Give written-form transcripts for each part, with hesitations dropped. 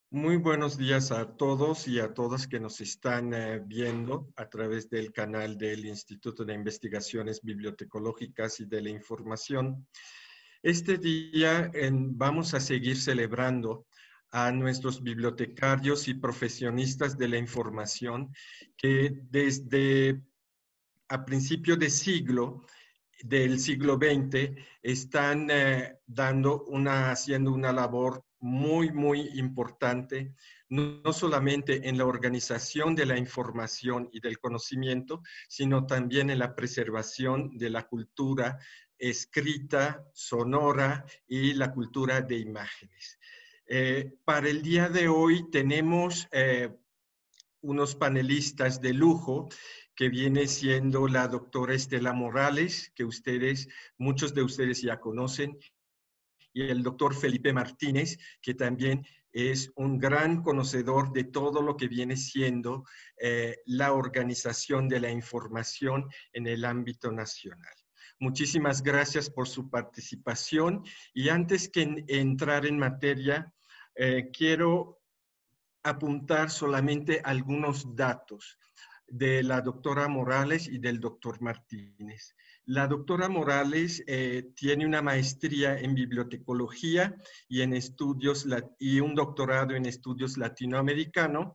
Muy buenos días a todos y a todas que nos están viendo a través del canal del Instituto de Investigaciones Bibliotecológicas y de la Información. Este día vamos a seguir celebrando a nuestros bibliotecarios y profesionistas de la información que desde a principio del siglo XX están haciendo una labor muy importante, no solamente en la organización de la información y del conocimiento, sino también en la preservación de la cultura escrita, sonora y la cultura de imágenes. Para el día de hoy tenemos unos panelistas de lujo que viene siendo la doctora Estela Morales, que muchos de ustedes ya conocen, y el doctor Felipe Martínez, que también es un gran conocedor de todo lo que viene siendo la organización de la información en el ámbito nacional. Muchísimas gracias por su participación y antes que entrar en materia, quiero apuntar solamente algunos datos de la doctora Morales y del doctor Martínez. La doctora Morales tiene una maestría en bibliotecología y un doctorado en estudios latinoamericanos.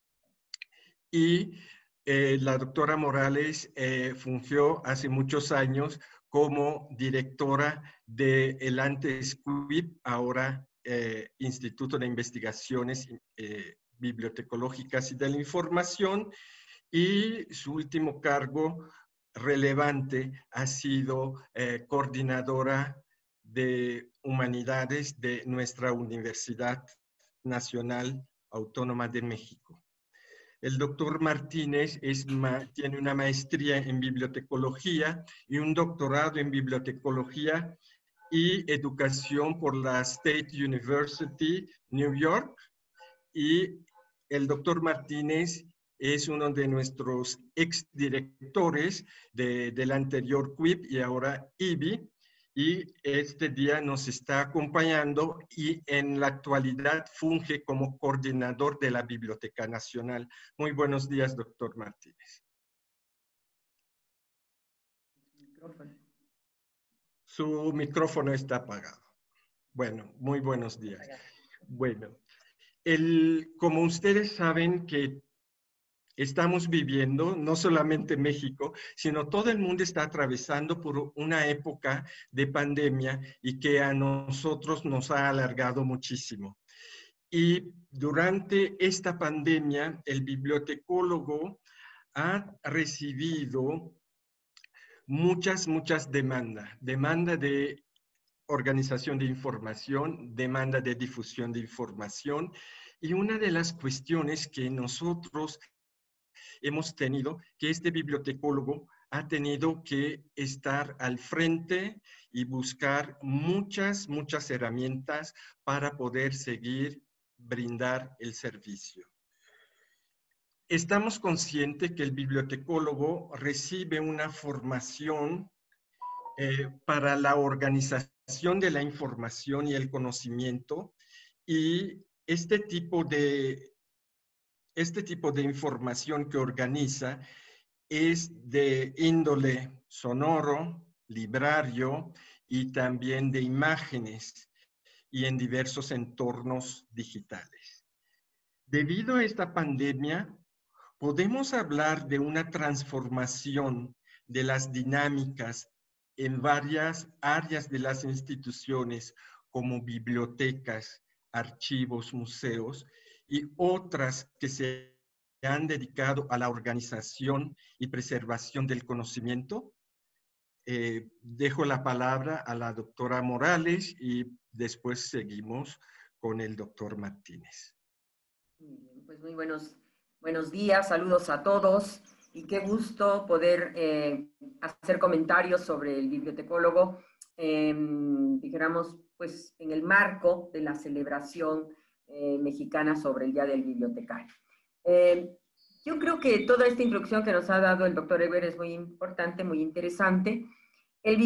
Y la doctora Morales fungió hace muchos años como directora del antes CUIP, ahora Instituto de Investigaciones Bibliotecológicas y de la Información, y su último cargo relevante ha sido coordinadora de humanidades de nuestra Universidad Nacional Autónoma de México. El doctor Martínez tiene una maestría en bibliotecología y un doctorado en bibliotecología y educación por la State University, New York. Y el doctor Martínez es uno de nuestros exdirectores del anterior CUIP y ahora IBI. Y este día nos está acompañando y en la actualidad funge como coordinador de la Biblioteca Nacional. Muy buenos días, doctor Martínez. Su micrófono está apagado. Bueno, muy buenos días. Bueno, como ustedes saben que estamos viviendo, no solamente México, sino todo el mundo está atravesando por una época de pandemia y que a nosotros nos ha alargado muchísimo. Y durante esta pandemia, el bibliotecólogo ha recibido muchas demandas. Demanda de organización de información, demanda de difusión de información. Y una de las cuestiones que nosotros hemos tenido, que este bibliotecólogo ha tenido que estar al frente y buscar muchas herramientas para poder seguir brindar el servicio. Estamos conscientes que el bibliotecólogo recibe una formación para la organización de la información y el conocimiento, y este tipo de información que organiza es de índole sonoro, librario y también de imágenes y en diversos entornos digitales. Debido a esta pandemia, podemos hablar de una transformación de las dinámicas en varias áreas de las instituciones como bibliotecas, archivos, museos y otras que se han dedicado a la organización y preservación del conocimiento. Dejo la palabra a la doctora Morales y después seguimos con el doctor Martínez. Muy bien, pues muy buenos días, saludos a todos y qué gusto poder hacer comentarios sobre el bibliotecólogo, dijéramos, pues en el marco de la celebración mexicana sobre el Día del Bibliotecario. Yo creo que toda esta introducción que nos ha dado el doctor Eber es muy importante, muy interesante. El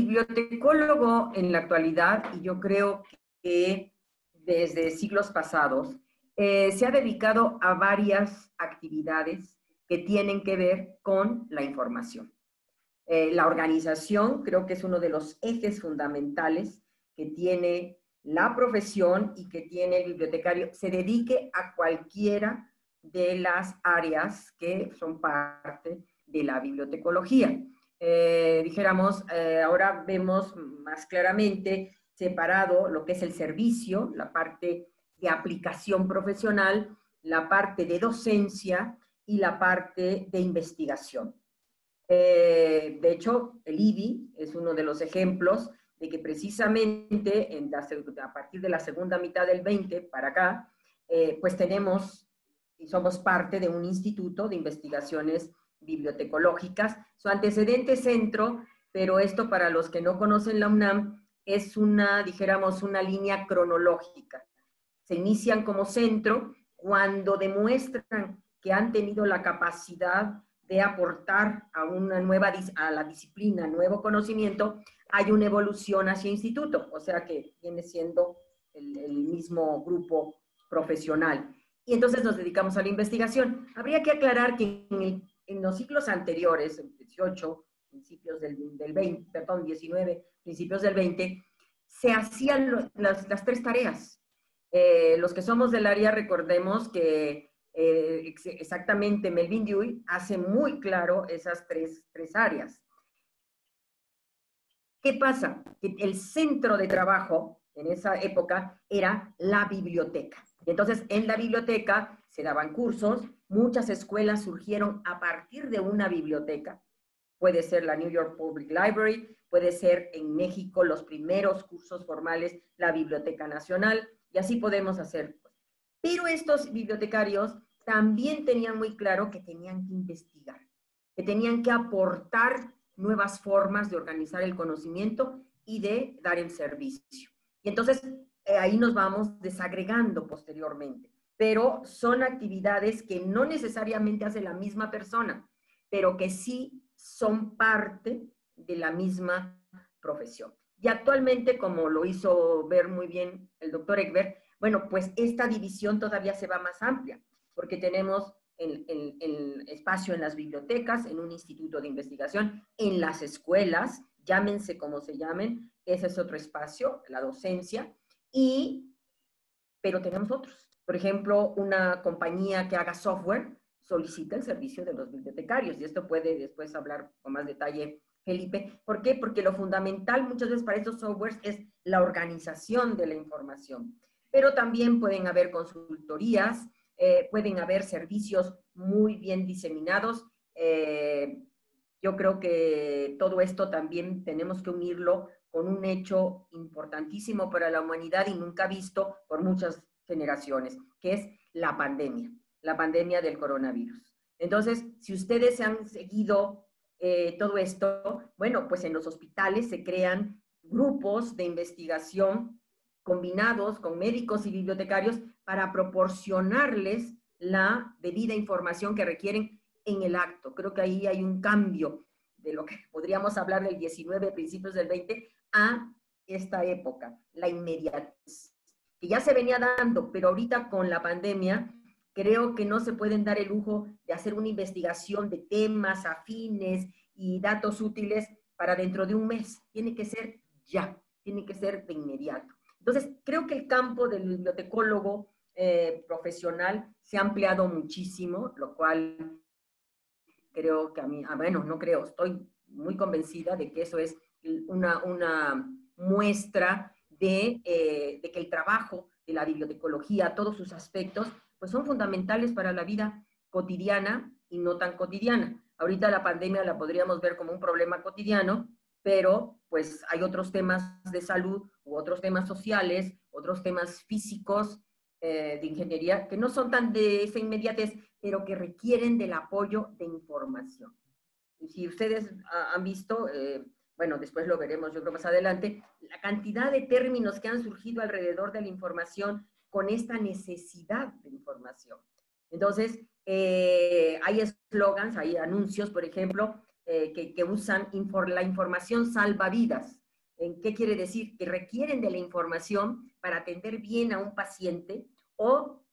bibliotecólogo en la actualidad, y yo creo que desde siglos pasados, se ha dedicado a varias actividades que tienen que ver con la información. La organización creo que es uno de los ejes fundamentales que tiene la profesión y que tiene el bibliotecario, se dedique a cualquiera de las áreas que son parte de la bibliotecología. Dijéramos, ahora vemos más claramente separado lo que es el servicio, la parte de aplicación profesional, la parte de docencia y la parte de investigación. De hecho, el IBI es uno de los ejemplos de que precisamente a partir de la segunda mitad del 20 para acá, pues tenemos y somos parte de un instituto de investigaciones bibliotecológicas. Su antecedente es centro, pero esto para los que no conocen la UNAM es una, dijéramos, una línea cronológica. Se inician como centro cuando demuestran que han tenido la capacidad de aportar a la disciplina, nuevo conocimiento, hay una evolución hacia instituto, o sea que viene siendo el mismo grupo profesional. Y entonces nos dedicamos a la investigación. Habría que aclarar que en los ciclos anteriores, el 18, principios del 20, perdón, 19, principios del 20, se hacían las tres tareas. Los que somos del área recordemos que exactamente Melvin Dewey hace muy claro esas tres áreas. ¿Qué pasa? Que el centro de trabajo en esa época era la biblioteca. Entonces, en la biblioteca se daban cursos, muchas escuelas surgieron a partir de una biblioteca. Puede ser la New York Public Library, puede ser en México los primeros cursos formales, la Biblioteca Nacional, y así podemos hacer. Pero estos bibliotecarios también tenían muy claro que tenían que investigar, que tenían que aportar nuevas formas de organizar el conocimiento y de dar el servicio. Y entonces ahí nos vamos desagregando posteriormente. Pero son actividades que no necesariamente hace la misma persona, pero que sí son parte de la misma profesión. Y actualmente, como lo hizo ver muy bien el doctor Egbert, bueno, pues esta división todavía se va más amplia, porque tenemos el espacio en las bibliotecas, en un instituto de investigación, en las escuelas, llámense como se llamen, ese es otro espacio, la docencia, pero tenemos otros. Por ejemplo, una compañía que haga software solicita el servicio de los bibliotecarios, y esto puede después hablar con más detalle Felipe. ¿Por qué? Porque lo fundamental muchas veces para estos softwares es la organización de la información, pero también pueden haber consultorías, pueden haber servicios muy bien diseminados. Yo creo que todo esto también tenemos que unirlo con un hecho importantísimo para la humanidad y nunca visto por muchas generaciones, que es la pandemia del coronavirus. Entonces, si ustedes han seguido todo esto, bueno, pues en los hospitales se crean grupos de investigación combinados con médicos y bibliotecarios para proporcionarles la debida información que requieren en el acto. Creo que ahí hay un cambio de lo que podríamos hablar del 19, principios del 20, a esta época, la inmediatez, que ya se venía dando, pero ahorita con la pandemia, creo que no se pueden dar el lujo de hacer una investigación de temas afines y datos útiles para dentro de un mes. Tiene que ser ya, tiene que ser de inmediato. Entonces, creo que el campo del bibliotecólogo profesional se ha ampliado muchísimo, lo cual creo que a mí, bueno, no creo, estoy muy convencida de que eso es una muestra de que el trabajo de la bibliotecología, todos sus aspectos, pues son fundamentales para la vida cotidiana y no tan cotidiana. Ahorita la pandemia la podríamos ver como un problema cotidiano, pero pues hay otros temas de salud u otros temas sociales, otros temas físicos, de ingeniería, que no son tan de esa inmediatez, pero que requieren del apoyo de información. Y si ustedes han visto, bueno, después lo veremos yo creo más adelante, la cantidad de términos que han surgido alrededor de la información con esta necesidad de información. Entonces, hay eslogans, hay anuncios, por ejemplo, que usan la información salva vidas. ¿Qué quiere decir? Que requieren de la información para atender bien a un paciente o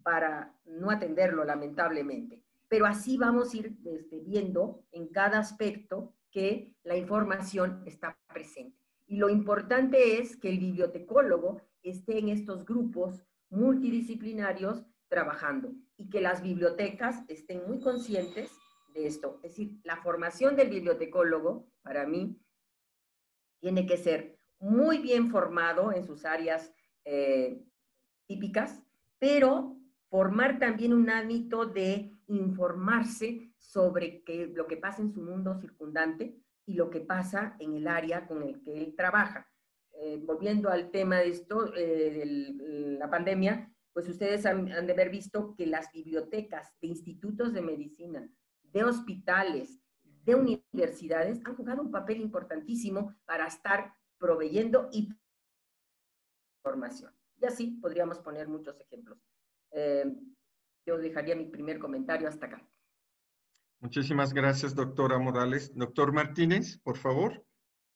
para no atenderlo, lamentablemente. Pero así vamos a ir viendo en cada aspecto que la información está presente. Y lo importante es que el bibliotecólogo esté en estos grupos multidisciplinarios trabajando y que las bibliotecas estén muy conscientes de esto. Es decir, la formación del bibliotecólogo, para mí, tiene que ser muy bien formado en sus áreas típicas, pero formar también un hábito de informarse sobre lo que pasa en su mundo circundante y lo que pasa en el área con el que él trabaja. Volviendo al tema de esto, de la pandemia, pues ustedes han de haber visto que las bibliotecas de institutos de medicina, de hospitales, de universidades han jugado un papel importantísimo para estar proveyendo información. Y así podríamos poner muchos ejemplos. Yo dejaría mi primer comentario hasta acá. Muchísimas gracias, doctora Morales. Doctor Martínez, por favor.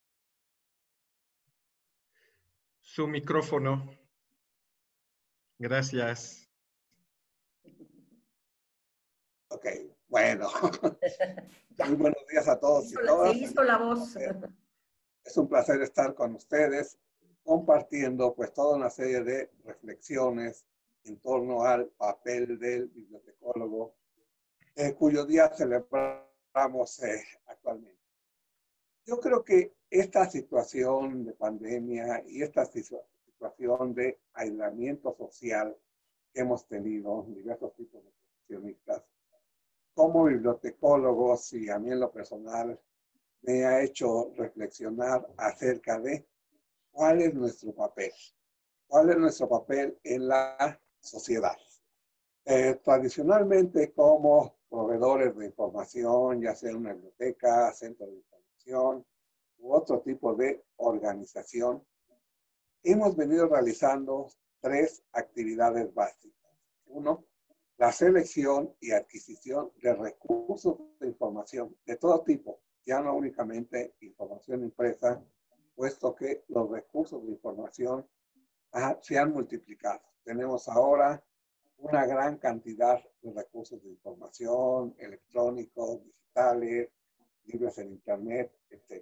Su micrófono. Gracias. Ok, bueno. Muy buenos días a todos y todas. Se hizo la voz. Es un placer estar con ustedes compartiendo pues toda una serie de reflexiones en torno al papel del bibliotecólogo, cuyo día celebramos actualmente. Yo creo que esta situación de pandemia y esta situación de aislamiento social que hemos tenido en diversos tipos de profesionistas, como bibliotecólogos y a mí en lo personal, me ha hecho reflexionar acerca de cuál es nuestro papel. ¿Cuál es nuestro papel en la sociedad? Tradicionalmente, como proveedores de información, ya sea una biblioteca, centro de información u otro tipo de organización, hemos venido realizando 3 actividades básicas. 1, la selección y adquisición de recursos de información de todo tipo, ya no únicamente información impresa, puesto que los recursos de información se han multiplicado. Tenemos ahora una gran cantidad de recursos de información, electrónicos, digitales, libros en internet, etc.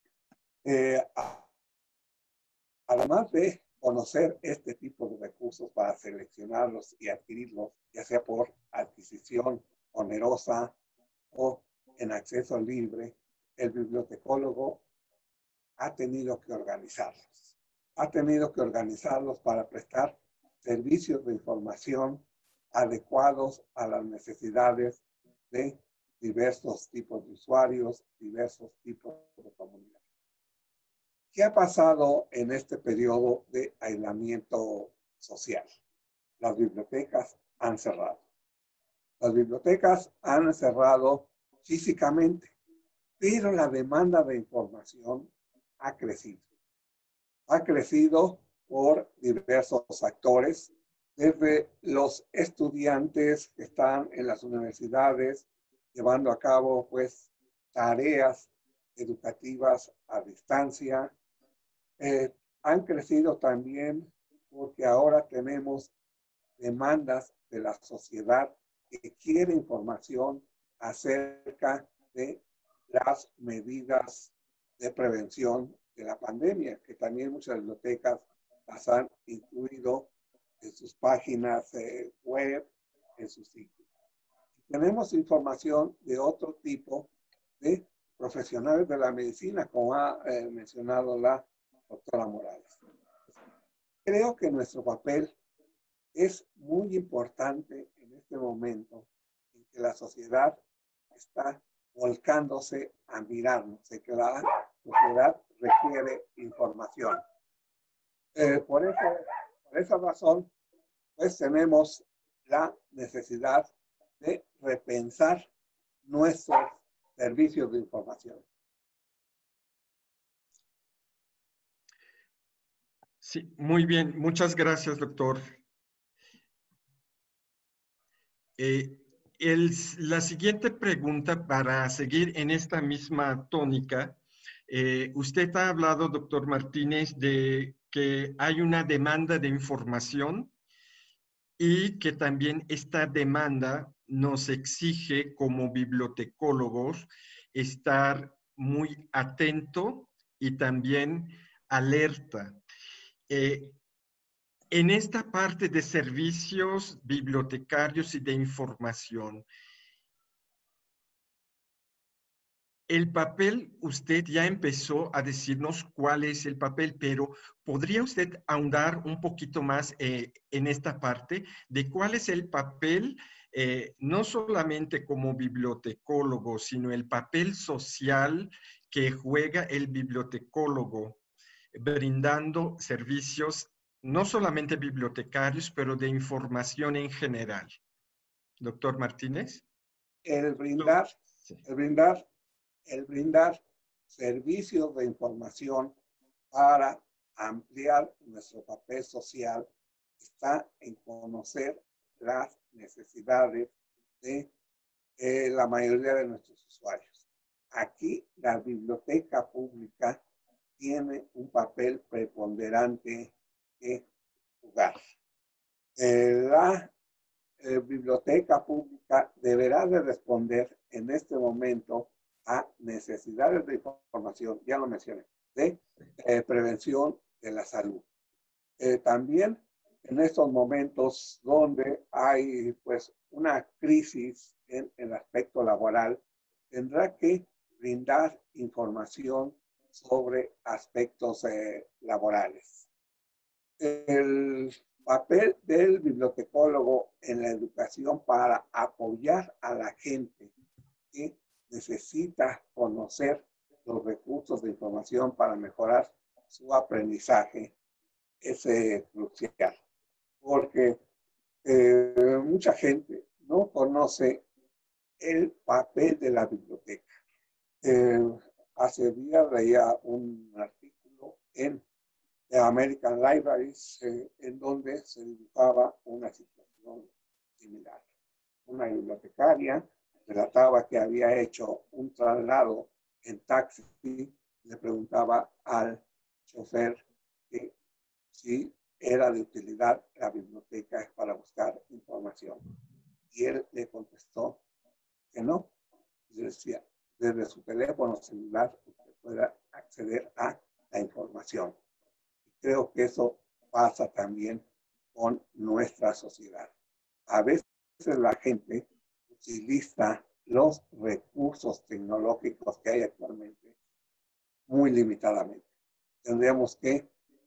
Además de conocer este tipo de recursos para seleccionarlos y adquirirlos, ya sea por adquisición onerosa o en acceso libre, el bibliotecólogo ha tenido que organizarlos. Ha tenido que organizarlos para prestar servicios de información adecuados a las necesidades de diversos tipos de usuarios, diversos tipos de comunidades. ¿Qué ha pasado en este periodo de aislamiento social? Las bibliotecas han cerrado. Las bibliotecas han cerrado físicamente, pero la demanda de información ha crecido. Ha crecido por diversos actores, desde los estudiantes que están en las universidades llevando a cabo pues tareas educativas a distancia. Han crecido también porque ahora tenemos demandas de la sociedad que quiere información acerca de las medidas de prevención de la pandemia, que también muchas bibliotecas las han incluido en sus páginas web, en sus sitios. Tenemos información de otro tipo de profesionales de la medicina, como ha mencionado la doctora Morales. Creo que nuestro papel es muy importante en este momento en que la sociedad está volcándose a mirarnos, en que la sociedad requiere información. Por esa razón, pues tenemos la necesidad de repensar nuestros servicios de información. Sí, muy bien. Muchas gracias, doctor. La siguiente pregunta, para seguir en esta misma tónica, usted ha hablado, doctor Martínez, de que hay una demanda de información y que también esta demanda nos exige como bibliotecólogos estar muy atento y también alerta. En esta parte de servicios bibliotecarios y de información, el papel, usted ya empezó a decirnos cuál es el papel, pero ¿podría usted ahondar un poquito más en esta parte de cuál es el papel, no solamente como bibliotecólogo, sino el papel social que juega el bibliotecólogo, brindando servicios no solamente bibliotecarios, pero de información en general? Doctor Martínez. El brindar, Sí. el brindar servicios de información para ampliar nuestro papel social está en conocer las necesidades de la mayoría de nuestros usuarios. Aquí la biblioteca pública tiene un papel preponderante que jugar. La biblioteca pública deberá de responder en este momento a necesidades de información, ya lo mencioné, de prevención de la salud. También en estos momentos donde hay pues una crisis en el aspecto laboral, tendrá que brindar información sobre aspectos laborales. El papel del bibliotecólogo en la educación para apoyar a la gente que necesita conocer los recursos de información para mejorar su aprendizaje es crucial, porque mucha gente no conoce el papel de la biblioteca. Hace días leía un artículo en American Libraries, en donde se dibujaba una situación similar. Una bibliotecaria relataba que había hecho un traslado en taxi y le preguntaba al chofer que si era de utilidad la biblioteca para buscar información. Y él le contestó que no. Y decía, desde su teléfono celular usted pueda acceder a la información. Creo que eso pasa también con nuestra sociedad. A veces la gente utiliza los recursos tecnológicos que hay actualmente muy limitadamente. Tendríamos que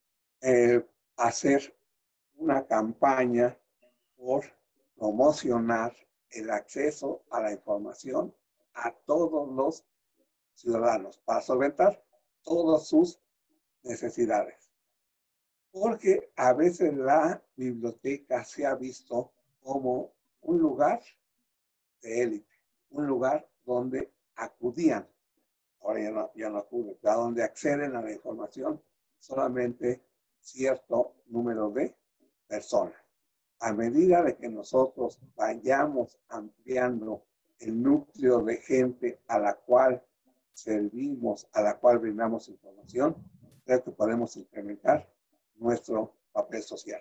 hacer una campaña por promocionar el acceso a la información a todos los ciudadanos para solventar todas sus necesidades. Porque a veces la biblioteca se ha visto como un lugar de élite, un lugar donde acudían, ahora ya no acuden, a donde acceden a la información solamente cierto número de personas. A medida de que nosotros vayamos ampliando el núcleo de gente a la cual servimos, a la cual brindamos información, creo que podemos incrementar nuestro papel social.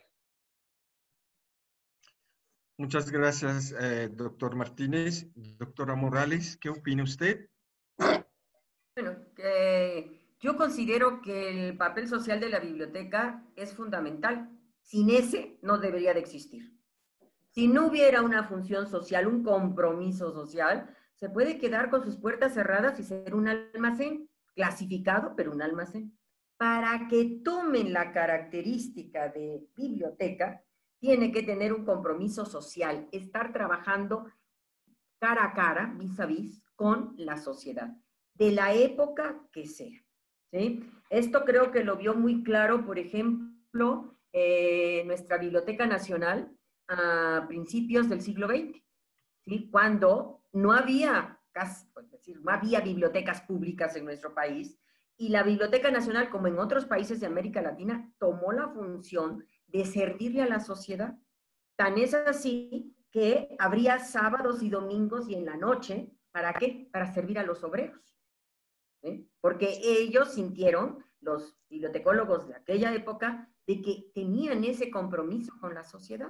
Muchas gracias, doctor Martínez. Doctora Morales, ¿qué opina usted? Bueno, yo considero que el papel social de la biblioteca es fundamental. Sin ese no debería de existir. Si no hubiera una función social, un compromiso social, se puede quedar con sus puertas cerradas y ser un almacén, clasificado, pero un almacén. Para que tomen la característica de biblioteca, tiene que tener un compromiso social, estar trabajando cara a cara, vis a vis, con la sociedad, de la época que sea. ¿Sí? Esto creo que lo vio muy claro, por ejemplo, nuestra Biblioteca Nacional a principios del siglo XX, ¿sí? Cuando no había, es decir, no había bibliotecas públicas en nuestro país, y la Biblioteca Nacional, como en otros países de América Latina, tomó la función de servirle a la sociedad. Tan es así que habría sábados y domingos y en la noche, ¿para qué? Para servir a los obreros. ¿Sí? Porque ellos sintieron, los bibliotecólogos de aquella época, de que tenían ese compromiso con la sociedad.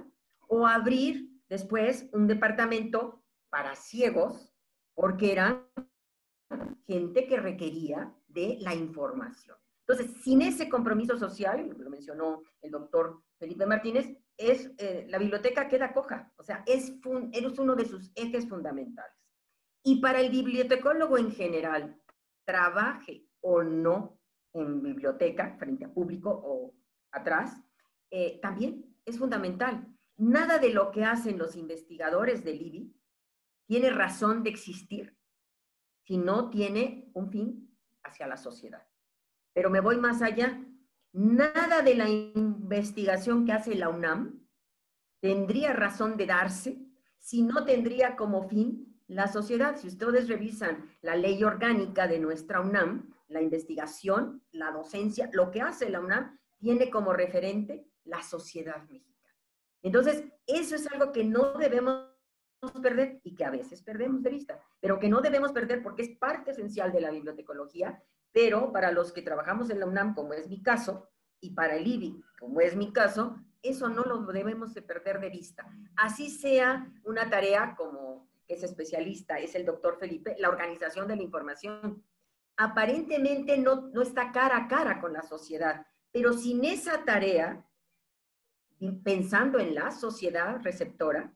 o abrir después un departamento para ciegos, porque eran gente que requería de la información. Entonces, sin ese compromiso social, lo mencionó el doctor Felipe Martínez, la biblioteca queda coja, o sea, es uno de sus ejes fundamentales. Y para el bibliotecólogo en general, trabaje o no en biblioteca, frente a público o atrás, también es fundamental. Nada de lo que hacen los investigadores del IBI tiene razón de existir si no tiene un fin hacia la sociedad. Pero me voy más allá. Nada de la investigación que hace la UNAM tendría razón de darse si no tendría como fin la sociedad. Si ustedes revisan la ley orgánica de nuestra UNAM, la investigación, la docencia, lo que hace la UNAM tiene como referente la sociedad mexicana. Entonces, eso es algo que no debemos perder y que a veces perdemos de vista, pero que no debemos perder porque es parte esencial de la bibliotecología, pero para los que trabajamos en la UNAM, como es mi caso, y para el IBI, como es mi caso, eso no lo debemos de perder de vista. Así sea una tarea como es especialista, es el doctor Felipe, la organización de la información. Aparentemente no está cara a cara con la sociedad, pero sin esa tarea, pensando en la sociedad receptora,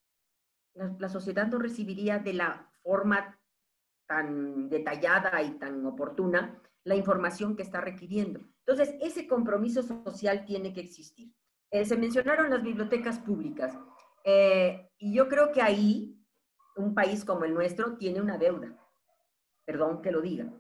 la sociedad no recibiría de la forma tan detallada y tan oportuna la información que está requiriendo. Entonces, ese compromiso social tiene que existir. Se mencionaron las bibliotecas públicas, y yo creo que ahí un país como el nuestro tiene una deuda, perdón que lo diga.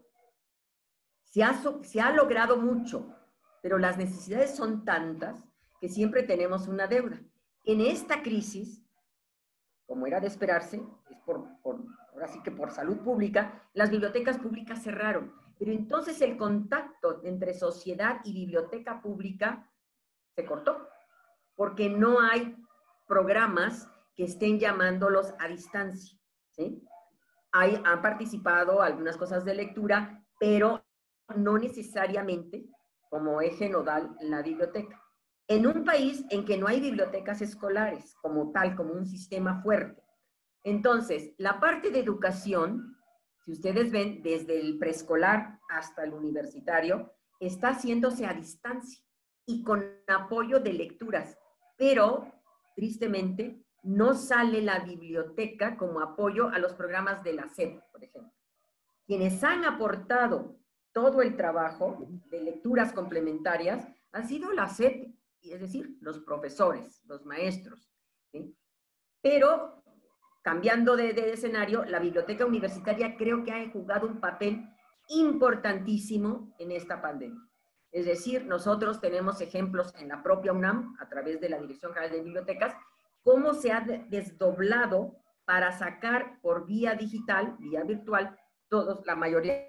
Se ha logrado mucho, pero las necesidades son tantas que siempre tenemos una deuda. En esta crisis, como era de esperarse, es ahora sí que por salud pública, las bibliotecas públicas cerraron. Pero entonces el contacto entre sociedad y biblioteca pública se cortó, porque no hay programas que estén llamándolos a distancia, ¿sí? Han participado algunas cosas de lectura, pero no necesariamente como eje nodal la biblioteca. En un país en que no hay bibliotecas escolares como tal, como un sistema fuerte. Entonces, la parte de educación, si ustedes ven, desde el preescolar hasta el universitario, está haciéndose a distancia y con apoyo de lecturas, pero tristemente no sale la biblioteca como apoyo a los programas de la SEP, por ejemplo. Quienes han aportado todo el trabajo de lecturas complementarias han sido la SEP, es decir, los profesores, los maestros, ¿sí? Pero, cambiando de escenario, la biblioteca universitaria creo que ha jugado un papel importantísimo en esta pandemia. Es decir, nosotros tenemos ejemplos en la propia UNAM, a través de la Dirección General de Bibliotecas, cómo se ha desdoblado para sacar por vía digital, vía virtual, la mayoría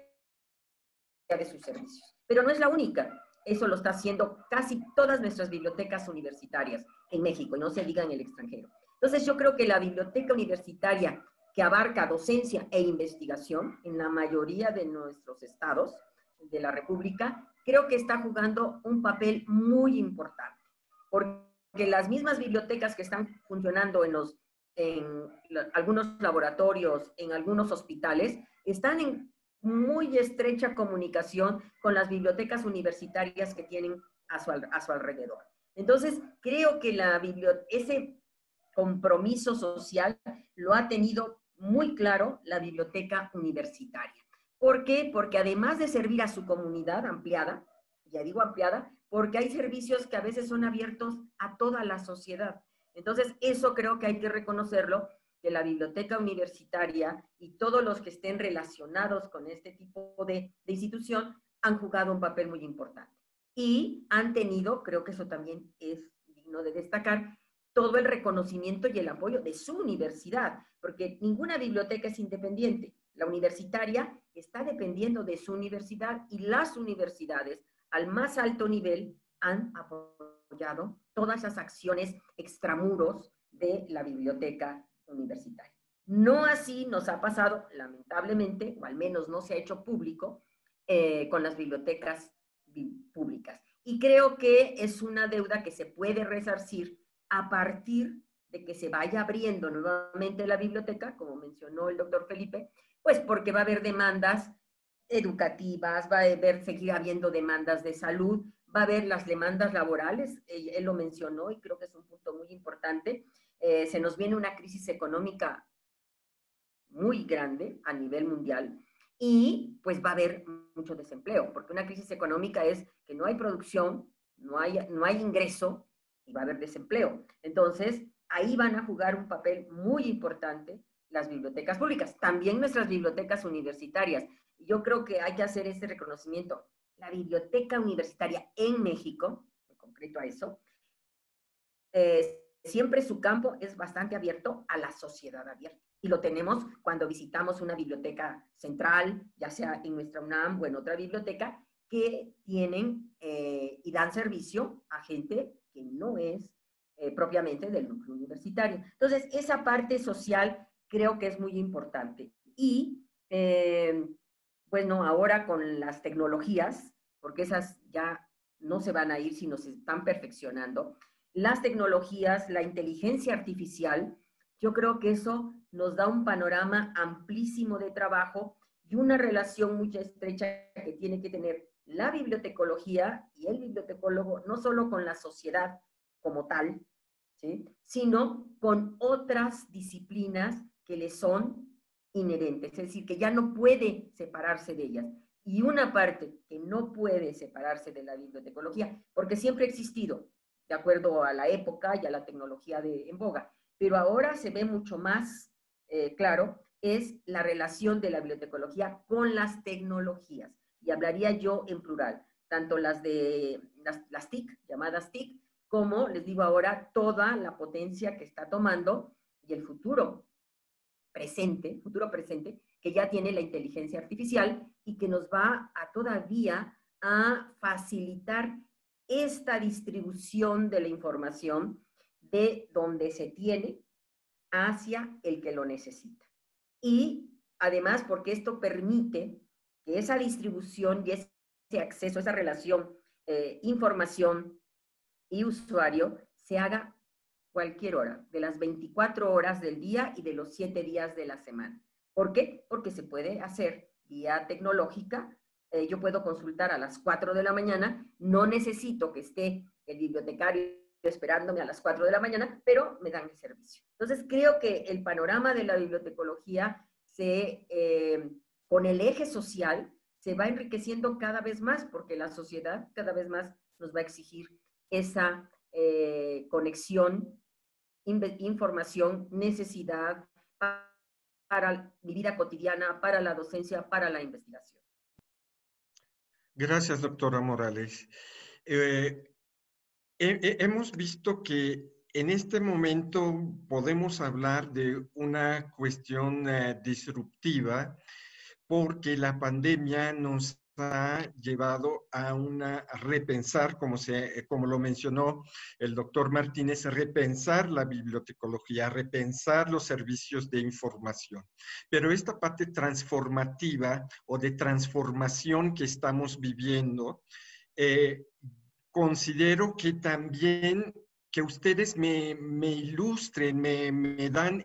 de sus servicios. Pero no es la única. Eso lo está haciendo casi todas nuestras bibliotecas universitarias en México, y no se diga en el extranjero. Entonces yo creo que la biblioteca universitaria, que abarca docencia e investigación en la mayoría de nuestros estados de la República, creo que está jugando un papel muy importante, porque las mismas bibliotecas que están funcionando en algunos laboratorios, en algunos hospitales, están en muy estrecha comunicación con las bibliotecas universitarias que tienen a su alrededor. Entonces, creo que ese compromiso social lo ha tenido muy claro la biblioteca universitaria. ¿Por qué? Porque además de servir a su comunidad ampliada, ya digo ampliada, porque hay servicios que a veces son abiertos a toda la sociedad. Entonces, eso creo que hay que reconocerlo, que la biblioteca universitaria y todos los que estén relacionados con este tipo de institución han jugado un papel muy importante. Y han tenido, creo que eso también es digno de destacar, todo el reconocimiento y el apoyo de su universidad, porque ninguna biblioteca es independiente. La universitaria está dependiendo de su universidad y las universidades al más alto nivel han apoyado todas esas acciones extramuros de la biblioteca universitaria. No así nos ha pasado, lamentablemente, o al menos no se ha hecho público, con las bibliotecas públicas. Y creo que es una deuda que se puede resarcir a partir de que se vaya abriendo nuevamente la biblioteca, como mencionó el doctor Felipe, pues porque va a haber demandas educativas, va a haber, seguir habiendo demandas de salud, va a haber las demandas laborales, él lo mencionó y creo que es un punto muy importante. Se nos viene una crisis económica muy grande a nivel mundial y pues va a haber mucho desempleo, porque una crisis económica es que no hay producción, no hay ingreso y va a haber desempleo. Entonces, ahí van a jugar un papel muy importante las bibliotecas públicas, también nuestras bibliotecas universitarias. Yo creo que hay que hacer ese reconocimiento. La biblioteca universitaria en México, en concreto a eso, siempre su campo es bastante abierto a la sociedad abierta. Y lo tenemos cuando visitamos una biblioteca central, ya sea en nuestra UNAM o en otra biblioteca, que tienen y dan servicio a gente que no es propiamente del núcleo universitario. Entonces, esa parte social creo que es muy importante. Y, bueno, ahora con las tecnologías, porque esas ya no se van a ir, sino se están perfeccionando, las tecnologías, la inteligencia artificial, yo creo que eso nos da un panorama amplísimo de trabajo y una relación muy estrecha que tiene que tener la bibliotecología y el bibliotecólogo, no solo con la sociedad como tal, ¿sí?, sino con otras disciplinas que le son inherentes, es decir, que ya no puede separarse de ellas. Y una parte que no puede separarse de la bibliotecología, porque siempre ha existido, de acuerdo a la época y a la tecnología en boga. Pero ahora se ve mucho más claro, es la relación de la bibliotecología con las tecnologías. Y hablaría yo en plural, tanto las TIC, llamadas TIC, como, les digo ahora, toda la potencia que está tomando y el futuro presente, que ya tiene la inteligencia artificial y que nos va a todavía a facilitar esta distribución de la información de donde se tiene hacia el que lo necesita. Y además porque esto permite que esa distribución y ese acceso, esa relación información y usuario se haga cualquier hora, de las 24 horas del día y de los 7 días de la semana. ¿Por qué? Porque se puede hacer vía tecnológica. Yo puedo consultar a las 4 de la mañana, no necesito que esté el bibliotecario esperándome a las 4 de la mañana, pero me dan el servicio. Entonces, creo que el panorama de la bibliotecología con el eje social se va enriqueciendo cada vez más, porque la sociedad cada vez más nos va a exigir esa conexión, información, necesidad para mi vida cotidiana, para la docencia, para la investigación. Gracias, doctora Morales. Hemos visto que en este momento podemos hablar de una cuestión disruptiva porque la pandemia nos ha llevado a repensar, como lo mencionó el doctor Martínez, repensar la bibliotecología, repensar los servicios de información. Pero esta parte transformativa o de transformación que estamos viviendo, considero que también que ustedes me ilustren, me dan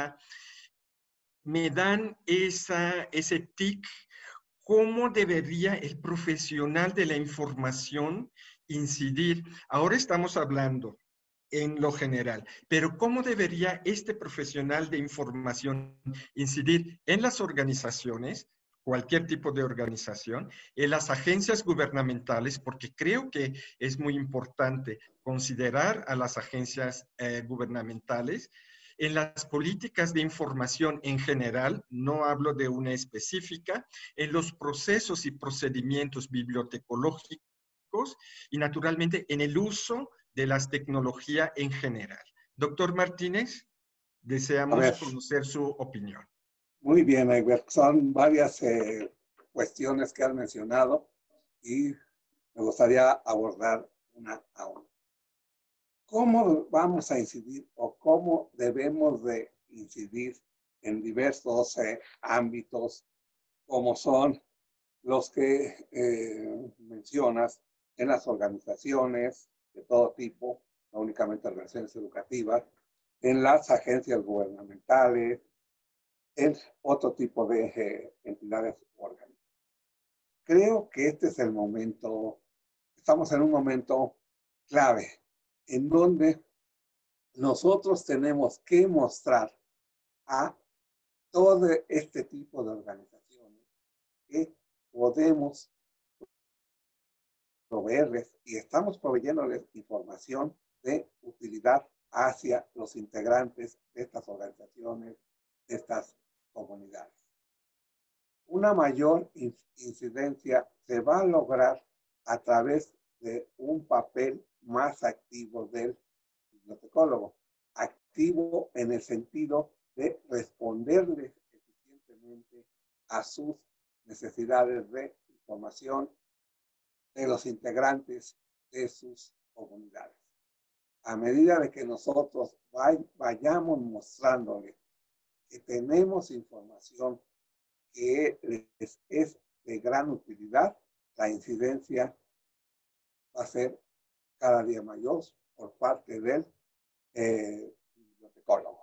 ese tic, cómo debería el profesional de la información incidir. Ahora estamos hablando en lo general, pero cómo debería este profesional de información incidir en las organizaciones, cualquier tipo de organización, en las agencias gubernamentales, porque creo que es muy importante considerar a las agencias gubernamentales, en las políticas de información en general, no hablo de una específica, en los procesos y procedimientos bibliotecológicos y naturalmente en el uso de las tecnologías en general. Doctor Martínez, deseamos conocer su opinión. Muy bien, Egbert. Son varias cuestiones que has mencionado y me gustaría abordar una a una. ¿Cómo vamos a incidir o cómo debemos de incidir en diversos ámbitos como son los que mencionas en las organizaciones de todo tipo, no únicamente organizaciones educativas, en las agencias gubernamentales, en otro tipo de entidades u órganos. Creo que este es el momento, estamos en un momento clave, en donde nosotros tenemos que mostrar a todo este tipo de organizaciones que podemos proveerles y estamos proveyéndoles información de utilidad hacia los integrantes de estas organizaciones, de estas comunidades. Una mayor incidencia se va a lograr a través de un papel más activo del bibliotecólogo. Activo en el sentido de responderles eficientemente a sus necesidades de información de los integrantes de sus comunidades. A medida de que nosotros vayamos mostrándoles que tenemos información que les es de gran utilidad, la incidencia va a ser cada día mayor por parte del bibliotecólogo.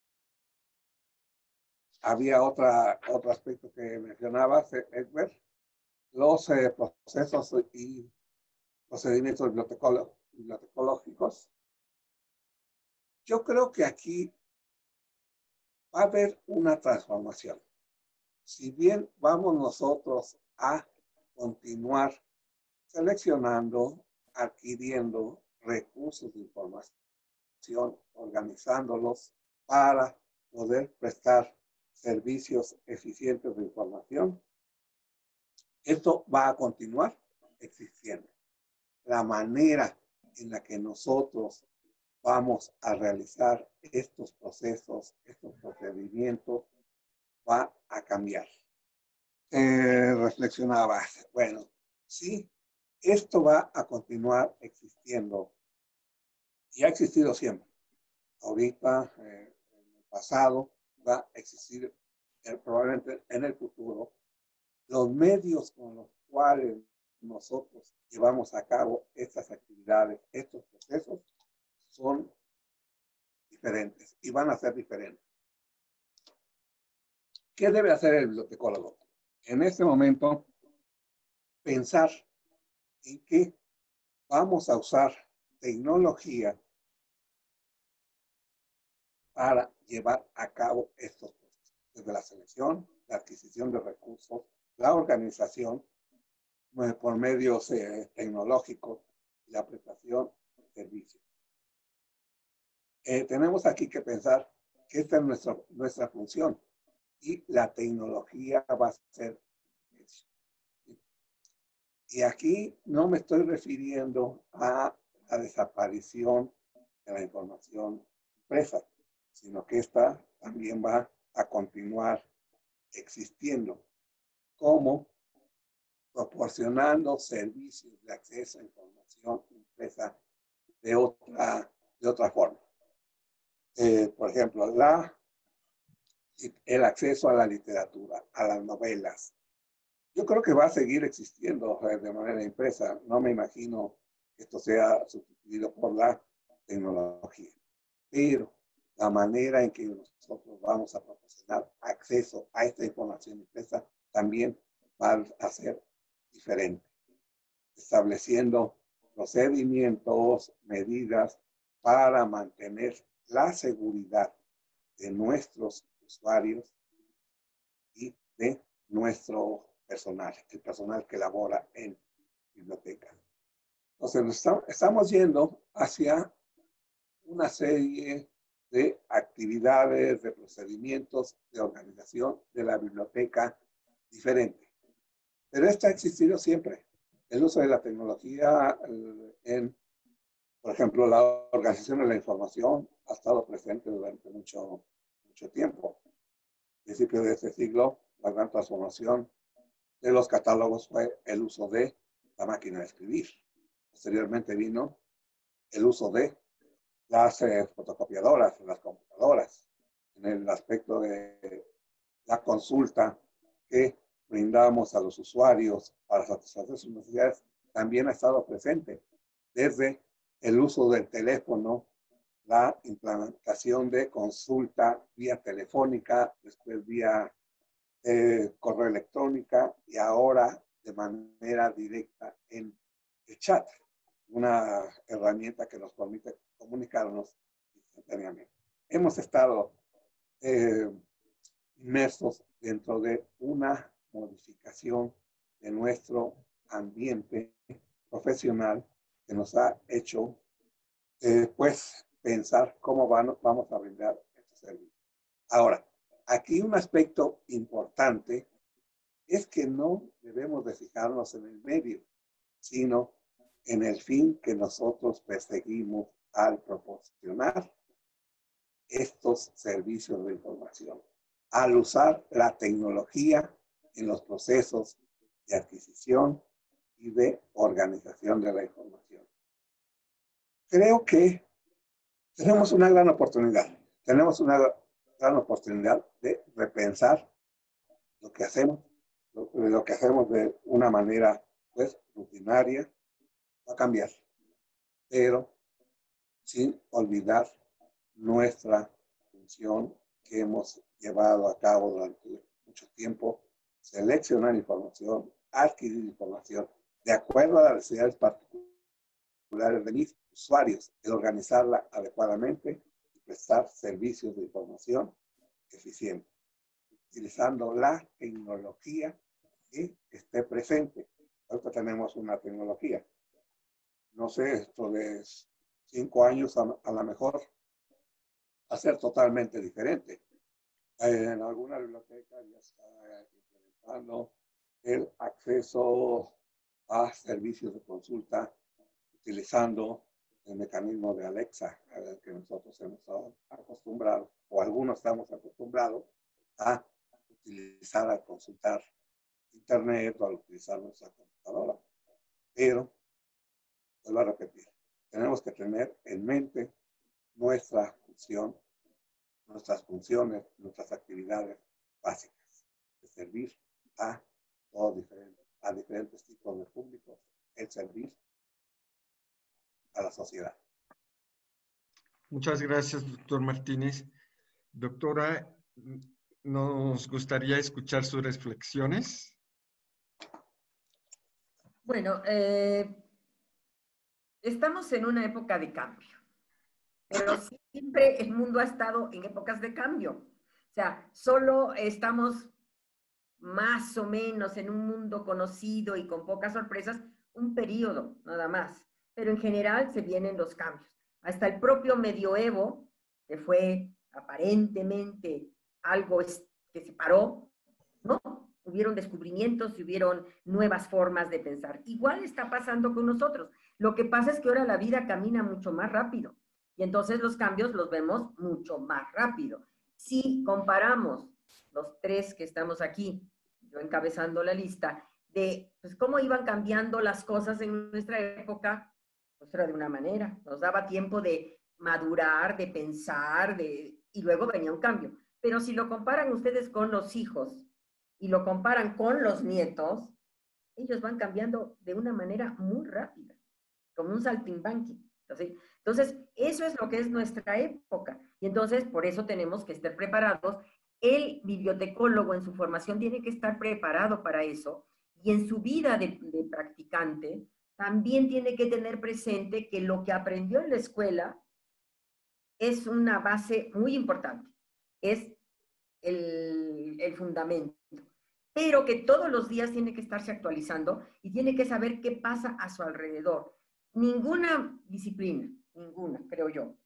Había otro aspecto que mencionabas, Edward, los procesos y procedimientos bibliotecológicos. Yo creo que aquí va a haber una transformación. Si bien vamos nosotros a continuar seleccionando, adquiriendo recursos de información, organizándolos para poder prestar servicios eficientes de información, esto va a continuar existiendo. La manera en la que nosotros vamos a realizar estos procesos, estos procedimientos, va a cambiar. Reflexionaba, bueno, sí, esto va a continuar existiendo y ha existido siempre. Ahorita, en el pasado, va a existir probablemente en el futuro. Los medios con los cuales nosotros llevamos a cabo estas actividades, estos procesos, son diferentes y van a ser diferentes. ¿Qué debe hacer el bibliotecólogo? En este momento, pensar en que vamos a usar tecnología para llevar a cabo estos procesos, desde la selección, la adquisición de recursos, la organización por medios tecnológicos y la prestación de servicios. Tenemos aquí que pensar que esta es nuestra función y la tecnología va a ser eso. Y aquí no me estoy refiriendo a la desaparición de la información impresa, sino que esta también va a continuar existiendo como proporcionando servicios de acceso a información impresa de otra forma. Por ejemplo, el acceso a la literatura, a las novelas. Yo creo que va a seguir existiendo de manera impresa. No me imagino que esto sea sustituido por la tecnología. Pero la manera en que nosotros vamos a proporcionar acceso a esta información impresa también va a ser diferente, estableciendo procedimientos, medidas para mantener la seguridad de nuestros usuarios y de nuestro personal, el personal que labora en biblioteca. Entonces, estamos yendo hacia una serie de actividades, de procedimientos de organización de la biblioteca diferente. Pero esto ha existido siempre. El uso de la tecnología por ejemplo, la organización de la información ha estado presente durante mucho tiempo. A principios de este siglo, la gran transformación de los catálogos fue el uso de la máquina de escribir. Posteriormente vino el uso de las fotocopiadoras, las computadoras, en el aspecto de la consulta que brindamos a los usuarios para satisfacer sus necesidades, también ha estado presente desde el uso del teléfono la implementación de consulta vía telefónica, después vía correo electrónica y ahora de manera directa en el chat, una herramienta que nos permite comunicarnos instantáneamente. Hemos estado inmersos dentro de una modificación de nuestro ambiente profesional que nos ha hecho pues pensar cómo vamos a brindar estos servicios. Ahora, aquí un aspecto importante es que no debemos de fijarnos en el medio, sino en el fin que nosotros perseguimos al proporcionar estos servicios de información, al usar la tecnología en los procesos de adquisición y de organización de la información. Creo que tenemos una gran oportunidad. Tenemos una gran oportunidad de repensar lo que hacemos, lo que hacemos de una manera pues rutinaria, va a cambiar, pero sin olvidar nuestra función que hemos llevado a cabo durante mucho tiempo, seleccionar información, adquirir información de acuerdo a las necesidades particulares de mis usuarios, el organizarla adecuadamente y prestar servicios de información eficientes, utilizando la tecnología que esté presente. Ahorita tenemos una tecnología. No sé, esto de 5 años a lo mejor va a ser totalmente diferente. En alguna biblioteca ya está implementando el acceso a servicios de consulta utilizando el mecanismo de Alexa al que nosotros hemos estado acostumbrados, o algunos estamos acostumbrados a utilizar, a consultar internet o a utilizar nuestra computadora. Pero, vuelvo a repetir, tenemos que tener en mente nuestra función, nuestras funciones, nuestras actividades básicas, de servir a todos a diferentes tipos de públicos, el servir a la sociedad. Muchas gracias, doctor Martínez. Doctora, nos gustaría escuchar sus reflexiones. Bueno, estamos en una época de cambio, pero siempre el mundo ha estado en épocas de cambio. O sea, solo estamos más o menos en un mundo conocido y con pocas sorpresas, un periodo nada más. Pero en general se vienen los cambios. Hasta el propio medioevo, que fue aparentemente algo que se paró, ¿no? Hubieron descubrimientos y hubieron nuevas formas de pensar. Igual está pasando con nosotros. Lo que pasa es que ahora la vida camina mucho más rápido y entonces los cambios los vemos mucho más rápido. Si comparamos los tres que estamos aquí, yo encabezando la lista, de pues, cómo iban cambiando las cosas en nuestra época, pues era de una manera. Nos daba tiempo de madurar, de pensar, y luego venía un cambio. Pero si lo comparan ustedes con los hijos y lo comparan con los nietos, ellos van cambiando de una manera muy rápida, como un saltimbanqui. Entonces, eso es lo que es nuestra época. Y entonces, por eso tenemos que estar preparados. El bibliotecólogo en su formación tiene que estar preparado para eso. Y en su vida de practicante, también tiene que tener presente que lo que aprendió en la escuela es una base muy importante. Es el fundamento, pero que todos los días tiene que estarse actualizando y tiene que saber qué pasa a su alrededor. Ninguna disciplina, ninguna, creo yo,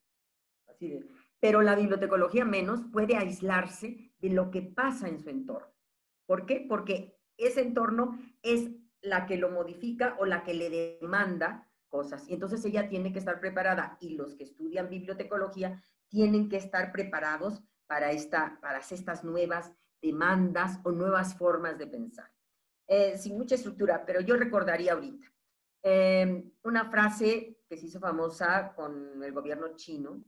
pero la bibliotecología menos puede aislarse de lo que pasa en su entorno. ¿Por qué? Porque ese entorno es la que lo modifica o la que le demanda cosas. Y entonces ella tiene que estar preparada y los que estudian bibliotecología tienen que estar preparados para estas nuevas demandas o nuevas formas de pensar. Sin mucha estructura, pero yo recordaría ahorita una frase que se hizo famosa con el gobierno chino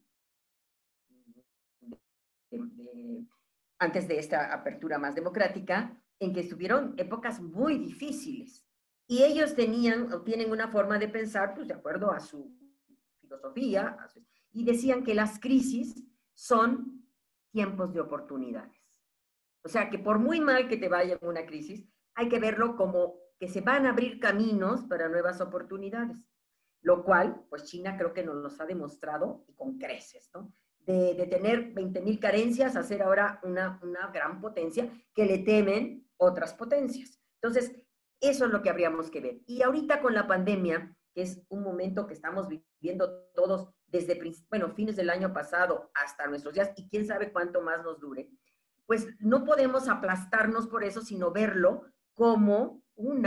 antes de esta apertura más democrática, en que estuvieron épocas muy difíciles. Y ellos tienen una forma de pensar, pues de acuerdo a su filosofía, y decían que las crisis son tiempos de oportunidades. O sea, que por muy mal que te vaya en una crisis, hay que verlo como que se van a abrir caminos para nuevas oportunidades. Lo cual, pues China creo que nos los ha demostrado y con creces, ¿no? De tener 20,000 carencias a ser ahora una gran potencia que le temen otras potencias. Entonces, eso es lo que habríamos que ver. Y ahorita con la pandemia, que es un momento que estamos viviendo todos desde, bueno, fines del año pasado hasta nuestros días, y quién sabe cuánto más nos dure, pues no podemos aplastarnos por eso, sino verlo como un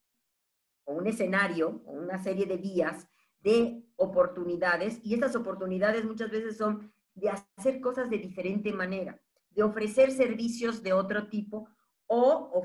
escenario o una serie de vías de oportunidades, y estas oportunidades muchas veces son de hacer cosas de diferente manera, de ofrecer servicios de otro tipo o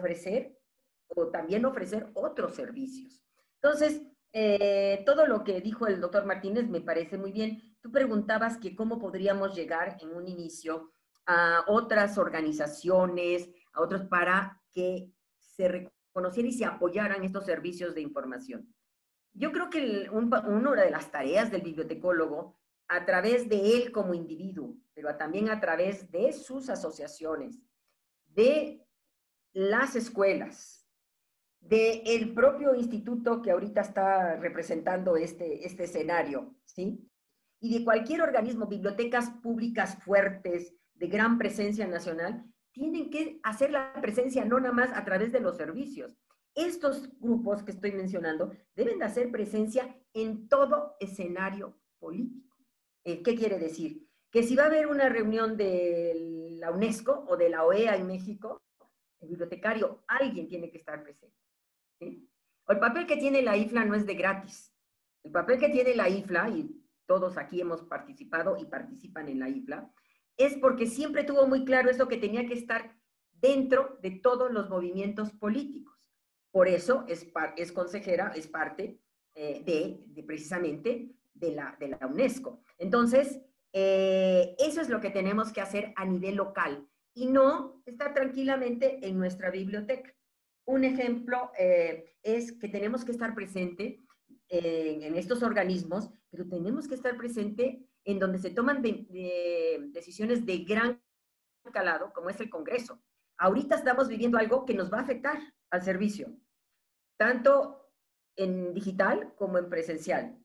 también ofrecer otros servicios. Entonces, todo lo que dijo el doctor Martínez me parece muy bien. Tú preguntabas que cómo podríamos llegar en un inicio a otras organizaciones, a otros, para que se reconocieran y se apoyaran estos servicios de información. Yo creo que una de las tareas del bibliotecólogo, a través de él como individuo, pero también a través de sus asociaciones, de las escuelas, del propio instituto que ahorita está representando este escenario, ¿sí? Y de cualquier organismo, bibliotecas públicas fuertes, de gran presencia nacional, tienen que hacer la presencia no nada más a través de los servicios. Estos grupos que estoy mencionando deben de hacer presencia en todo escenario político. ¿Qué quiere decir? Que si va a haber una reunión de la UNESCO o de la OEA en México, el bibliotecario, alguien tiene que estar presente, ¿sí? El papel que tiene la IFLA no es de gratis. El papel que tiene la IFLA, y todos aquí hemos participado y participan en la IFLA, es porque siempre tuvo muy claro eso, que tenía que estar dentro de todos los movimientos políticos. Por eso es consejera, es parte precisamente de la UNESCO. Entonces, eso es lo que tenemos que hacer a nivel local y no estar tranquilamente en nuestra biblioteca. Un ejemplo es que tenemos que estar presente en estos organismos, pero tenemos que estar presente en donde se toman decisiones de gran calado, como es el Congreso. Ahorita estamos viviendo algo que nos va a afectar al servicio, tanto en digital como en presencial.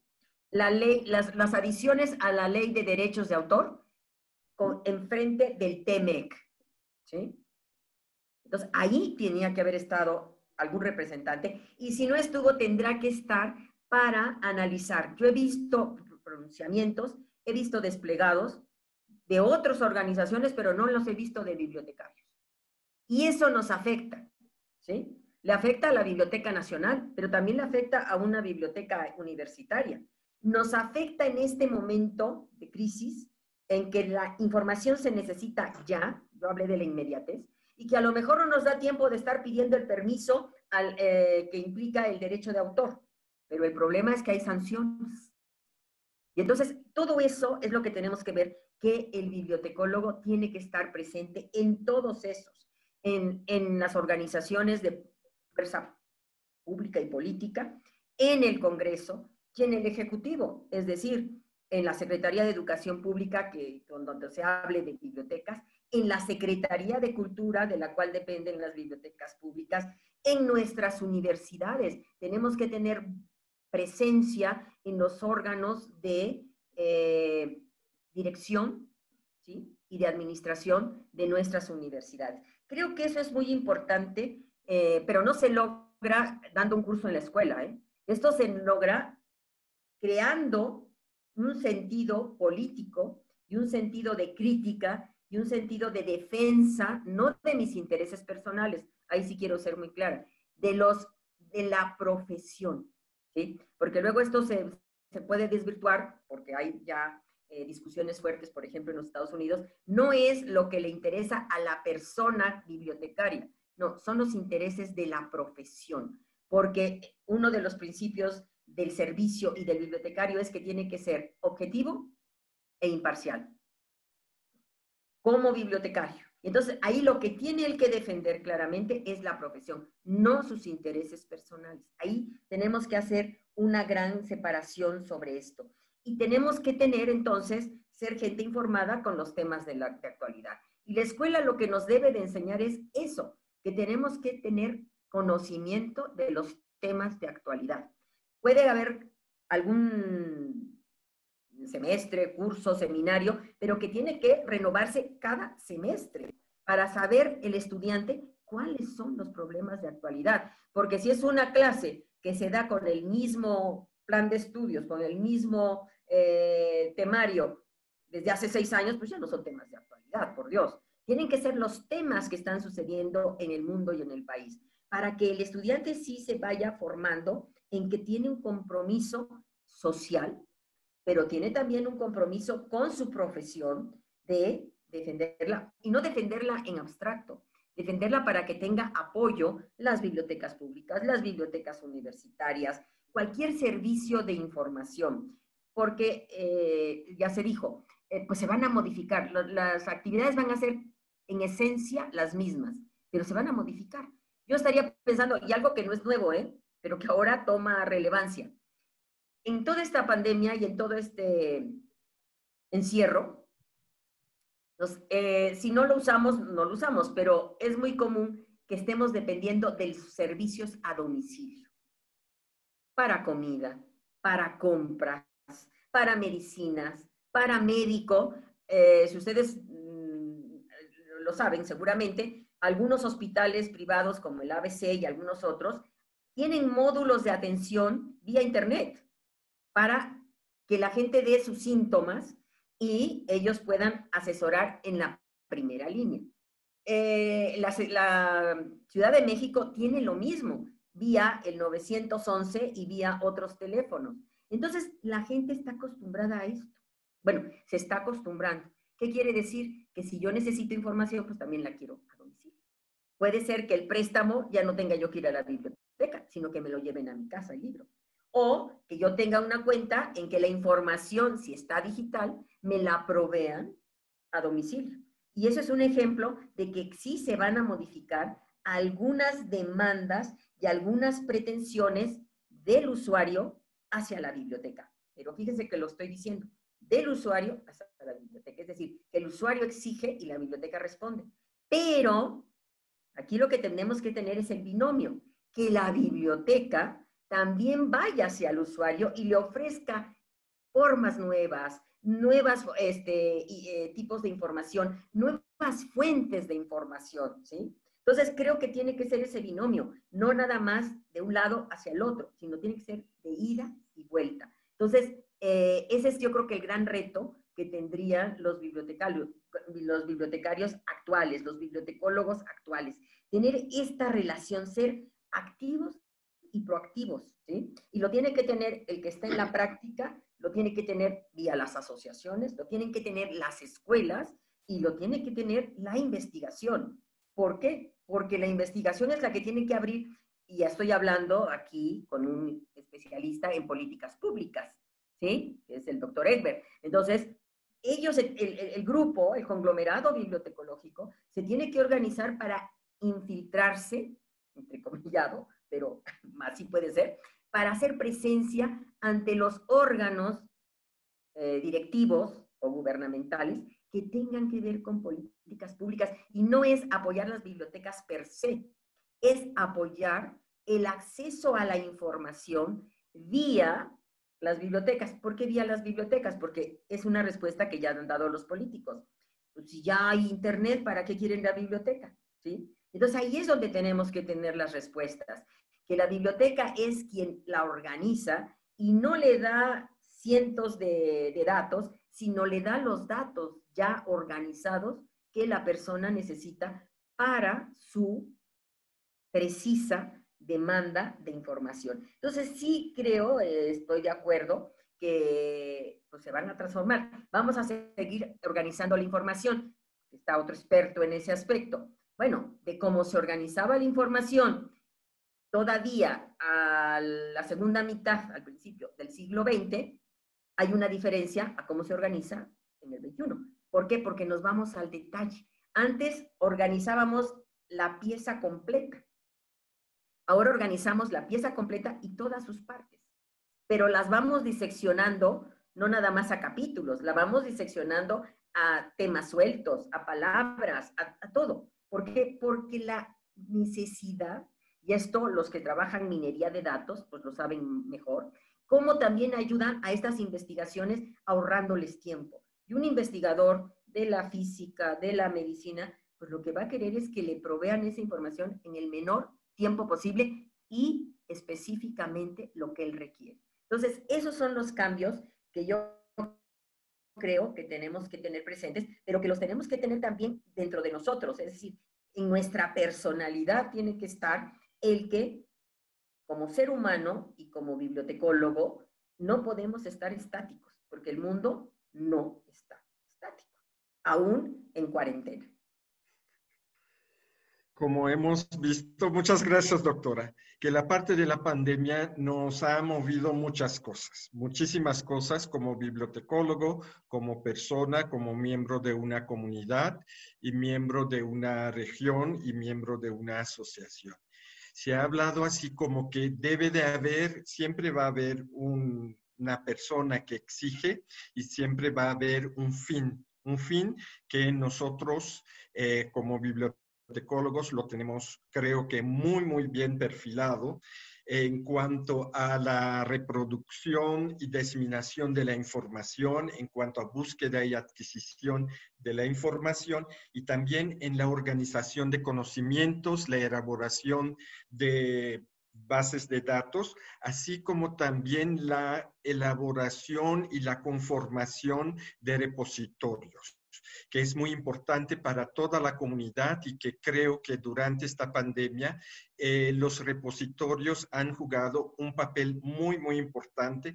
Las adiciones a la ley de derechos de autor enfrente del TEMEC, ¿sí? Entonces, ahí tenía que haber estado algún representante, y si no estuvo, tendrá que estar para analizar. Yo he visto pronunciamientos, he visto desplegados de otras organizaciones, pero no los he visto de bibliotecarios. Y eso nos afecta, ¿sí? Le afecta a la Biblioteca Nacional, pero también le afecta a una biblioteca universitaria. Nos afecta en este momento de crisis en que la información se necesita ya, yo hablé de la inmediatez, y que a lo mejor no nos da tiempo de estar pidiendo el permiso que implica el derecho de autor. Pero el problema es que hay sanciones. Y entonces, todo eso es lo que tenemos que ver, que el bibliotecólogo tiene que estar presente en todos esos, en las organizaciones de fuerza pública y política, en el Congreso y en el Ejecutivo, es decir, en la Secretaría de Educación Pública, donde se hable de bibliotecas, en la Secretaría de Cultura, de la cual dependen las bibliotecas públicas, en nuestras universidades. Tenemos que tener presencia en los órganos de dirección, ¿sí?, y de administración de nuestras universidades. Creo que eso es muy importante, pero no se logra dando un curso en la escuela, ¿eh? Esto se logra creando un sentido político y un sentido de crítica y un sentido de defensa, no de mis intereses personales, ahí sí quiero ser muy clara, de la profesión, ¿sí? Porque luego esto se puede desvirtuar, porque hay ya discusiones fuertes, por ejemplo, en los Estados Unidos, no es lo que le interesa a la persona bibliotecaria, no, son los intereses de la profesión, porque uno de los principios del servicio y del bibliotecario es que tiene que ser objetivo e imparcial, como bibliotecario. Entonces, ahí lo que tiene él que defender claramente es la profesión, no sus intereses personales. Ahí tenemos que hacer una gran separación sobre esto. y tenemos que tener entonces, ser gente informada con los temas de actualidad. Y la escuela lo que nos debe de enseñar es eso, que tenemos que tener conocimiento de los temas de actualidad. Puede haber algún semestre, curso, seminario, pero que tiene que renovarse cada semestre para saber el estudiante cuáles son los problemas de actualidad. Porque si es una clase que se da con el mismo plan de estudios, con el mismo temario desde hace 6 años, pues ya no son temas de actualidad, por Dios. Tienen que ser los temas que están sucediendo en el mundo y en el país, para que el estudiante sí se vaya formando en que tiene un compromiso social, pero tiene también un compromiso con su profesión de defenderla, y no defenderla en abstracto, defenderla para que tenga apoyo las bibliotecas públicas, las bibliotecas universitarias, cualquier servicio de información, porque ya se dijo, pues se van a modificar, las actividades van a ser en esencia las mismas, pero se van a modificar. Yo estaría pensando, y algo que no es nuevo, pero que ahora toma relevancia, en toda esta pandemia y en todo este encierro, si no lo usamos, no lo usamos, pero es muy común que estemos dependiendo de los servicios a domicilio, para comida, para compras, para medicinas, para médico. Si ustedes lo saben seguramente, algunos hospitales privados como el ABC y algunos otros tienen módulos de atención vía internet para que la gente dé sus síntomas y ellos puedan asesorar en la primera línea. La Ciudad de México tiene lo mismo, vía el 911 y vía otros teléfonos. Entonces, la gente está acostumbrada a esto. Bueno, se está acostumbrando. ¿Qué quiere decir? Que si yo necesito información, pues también la quiero a domicilio. Puede ser que el préstamo ya no tenga yo que ir a la biblioteca, sino que me lo lleven a mi casa el libro. O que yo tenga una cuenta en que la información, si está digital, me la provean a domicilio. Y eso es un ejemplo de que sí se van a modificar algunas demandas y algunas pretensiones del usuario hacia la biblioteca. Pero fíjense que lo estoy diciendo, del usuario hacia la biblioteca. Es decir, que el usuario exige y la biblioteca responde. Pero aquí lo que tenemos que tener es el binomio, que la biblioteca también vaya hacia el usuario y le ofrezca formas nuevas, nuevos tipos de información, nuevas fuentes de información, ¿sí? Entonces, creo que tiene que ser ese binomio, no nada más de un lado hacia el otro, sino tiene que ser de ida y vuelta. Entonces, ese es yo creo que el gran reto que tendrían los bibliotecarios actuales, los bibliotecólogos actuales, tener esta relación, ser activos y proactivos, ¿sí? Y lo tiene que tener el que está en la práctica, lo tiene que tener vía las asociaciones, lo tienen que tener las escuelas y lo tiene que tener la investigación. ¿Por qué? Porque la investigación es la que tiene que abrir, y ya estoy hablando aquí con un especialista en políticas públicas, ¿sí? Que es el doctor Egbert. Entonces, ellos, el grupo, el conglomerado bibliotecológico, se tiene que organizar para infiltrarse, entrecomillado, pero así puede ser, para hacer presencia ante los órganos directivos o gubernamentales que tengan que ver con políticas públicas. Y no es apoyar las bibliotecas per se, es apoyar el acceso a la información vía las bibliotecas. ¿Por qué vía las bibliotecas? Porque es una respuesta que ya han dado los políticos. Pues si ya hay internet, ¿para qué quieren la biblioteca? ¿Sí? Entonces ahí es donde tenemos que tener las respuestas, que la biblioteca es quien la organiza y no le da cientos de datos, sino le da los datos ya organizados que la persona necesita para su precisa demanda de información. Entonces sí creo, estoy de acuerdo, que pues, se van a transformar. Vamos a seguir organizando la información. Está otro experto en ese aspecto. Bueno, de cómo se organizaba la información todavía a la segunda mitad, al principio del siglo XX, hay una diferencia a cómo se organiza en el XXI. ¿Por qué? Porque nos vamos al detalle. Antes organizábamos la pieza completa. Ahora organizamos la pieza completa y todas sus partes, pero las vamos diseccionando no nada más a capítulos, la vamos diseccionando a temas sueltos, a palabras, a todo. ¿Por qué? Porque la necesidad, y esto los que trabajan minería de datos, pues lo saben mejor, cómo también ayudan a estas investigaciones ahorrándoles tiempo. Y un investigador de la física, de la medicina, pues lo que va a querer es que le provean esa información en el menor tiempo posible y específicamente lo que él requiere. Entonces, esos son los cambios que yo creo que tenemos que tener presentes, pero que los tenemos que tener también dentro de nosotros, es decir, en nuestra personalidad tiene que estar el que, como ser humano y como bibliotecólogo, no podemos estar estáticos, porque el mundo no está estático, aún en cuarentena. Como hemos visto, muchas gracias, doctora, que la parte de la pandemia nos ha movido muchas cosas, muchísimas cosas como bibliotecólogo, como persona, como miembro de una comunidad y miembro de una región y miembro de una asociación. Se ha hablado así como que debe de haber, siempre va a haber una persona que exige y siempre va a haber un fin que nosotros como bibliotecólogos lo tenemos, creo que muy bien perfilado en cuanto a la reproducción y diseminación de la información, en cuanto a búsqueda y adquisición de la información y también en la organización de conocimientos, la elaboración de bases de datos, así como también la elaboración y la conformación de repositorios, que es muy importante para toda la comunidad y que creo que durante esta pandemia los repositorios han jugado un papel muy importante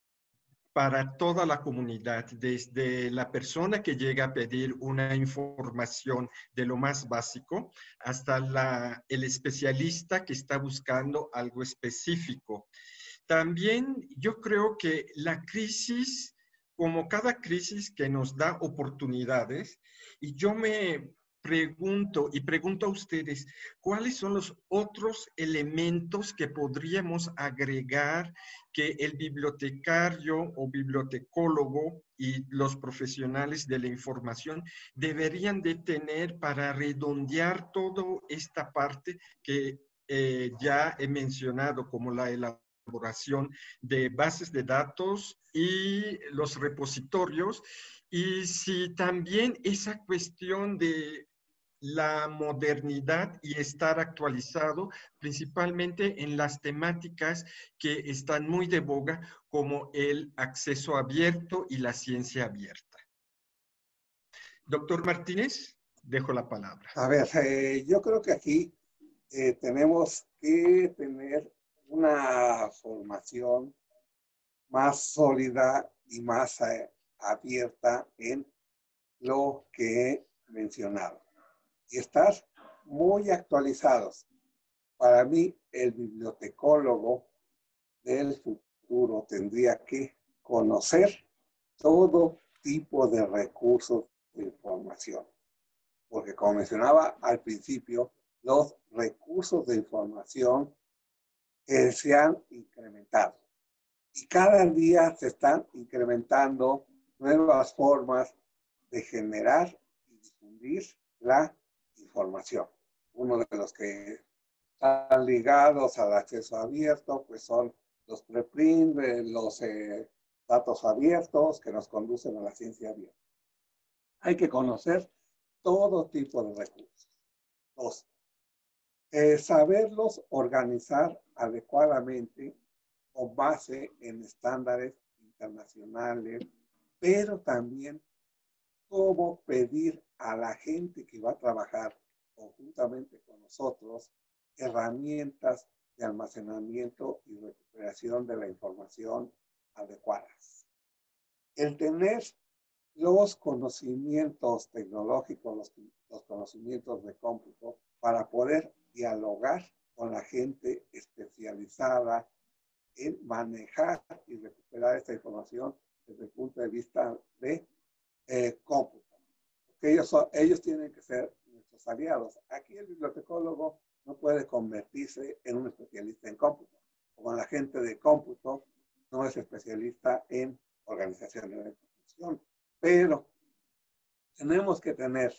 para toda la comunidad, desde la persona que llega a pedir una información de lo más básico hasta el especialista que está buscando algo específico. También yo creo que la crisis, como cada crisis que nos da oportunidades, y yo me pregunto a ustedes, ¿cuáles son los otros elementos que podríamos agregar que el bibliotecario o bibliotecólogo y los profesionales de la información deberían de tener para redondear toda esta parte que ya he mencionado, como la elaboración de bases de datos y los repositorios? Y si también esa cuestión de la modernidad y estar actualizado, principalmente en las temáticas que están muy de boga, como el acceso abierto y la ciencia abierta. Doctor Martínez, dejo la palabra. A ver, yo creo que aquí tenemos que tener una formación más sólida y más abierta en lo que he mencionado. Y estar muy actualizados. Para mí, el bibliotecólogo del futuro tendría que conocer todo tipo de recursos de información. Porque como mencionaba al principio, los recursos de información se han incrementado. Y cada día se están incrementando nuevas formas de generar y difundir la información. Uno de los que están ligados al acceso abierto, pues son los preprint, los datos abiertos que nos conducen a la ciencia abierta. Hay que conocer todo tipo de recursos. Dos, saberlos organizar adecuadamente con base en estándares internacionales, pero también cómo pedir a la gente que va a trabajar conjuntamente con nosotros herramientas de almacenamiento y recuperación de la información adecuadas. El tener los conocimientos tecnológicos, los conocimientos de cómputo, para poder dialogar con la gente especializada en manejar y recuperar esta información desde el punto de vista de cómputo. Porque ellos tienen que ser nuestros aliados. Aquí el bibliotecólogo no puede convertirse en un especialista en cómputo, como la gente de cómputo no es especialista en organizaciones de información, pero tenemos que tener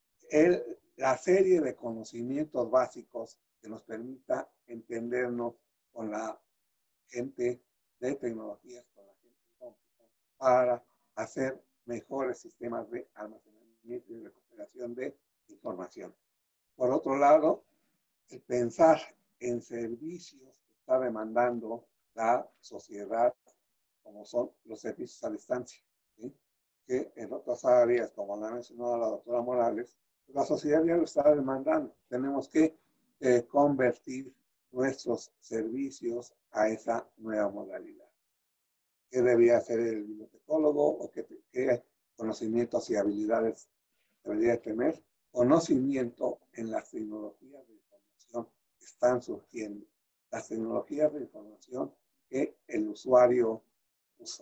la serie de conocimientos básicos que nos permita entendernos con la gente de tecnologías, con la gente de cómputo, para hacer mejores sistemas de almacenamiento y recuperación de información. Por otro lado, el pensar en servicios que está demandando la sociedad, como son los servicios a distancia, ¿sí? Que en otras áreas, como la ha mencionado la doctora Morales, la sociedad ya lo está demandando. Tenemos que convertir nuestros servicios a esa nueva modalidad. ¿Qué debía hacer el bibliotecólogo o qué conocimientos y habilidades debería tener? Conocimiento en las tecnologías de información que están surgiendo, las tecnologías de información que el usuario usa.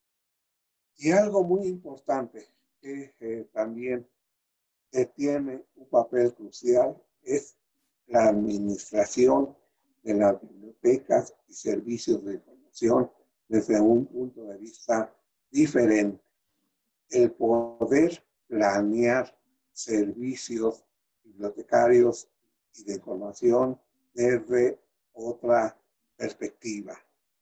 Y algo muy importante que también tiene un papel crucial es la administración de las bibliotecas y servicios de información desde un punto de vista diferente. El poder planear servicios bibliotecarios y de información desde otra perspectiva.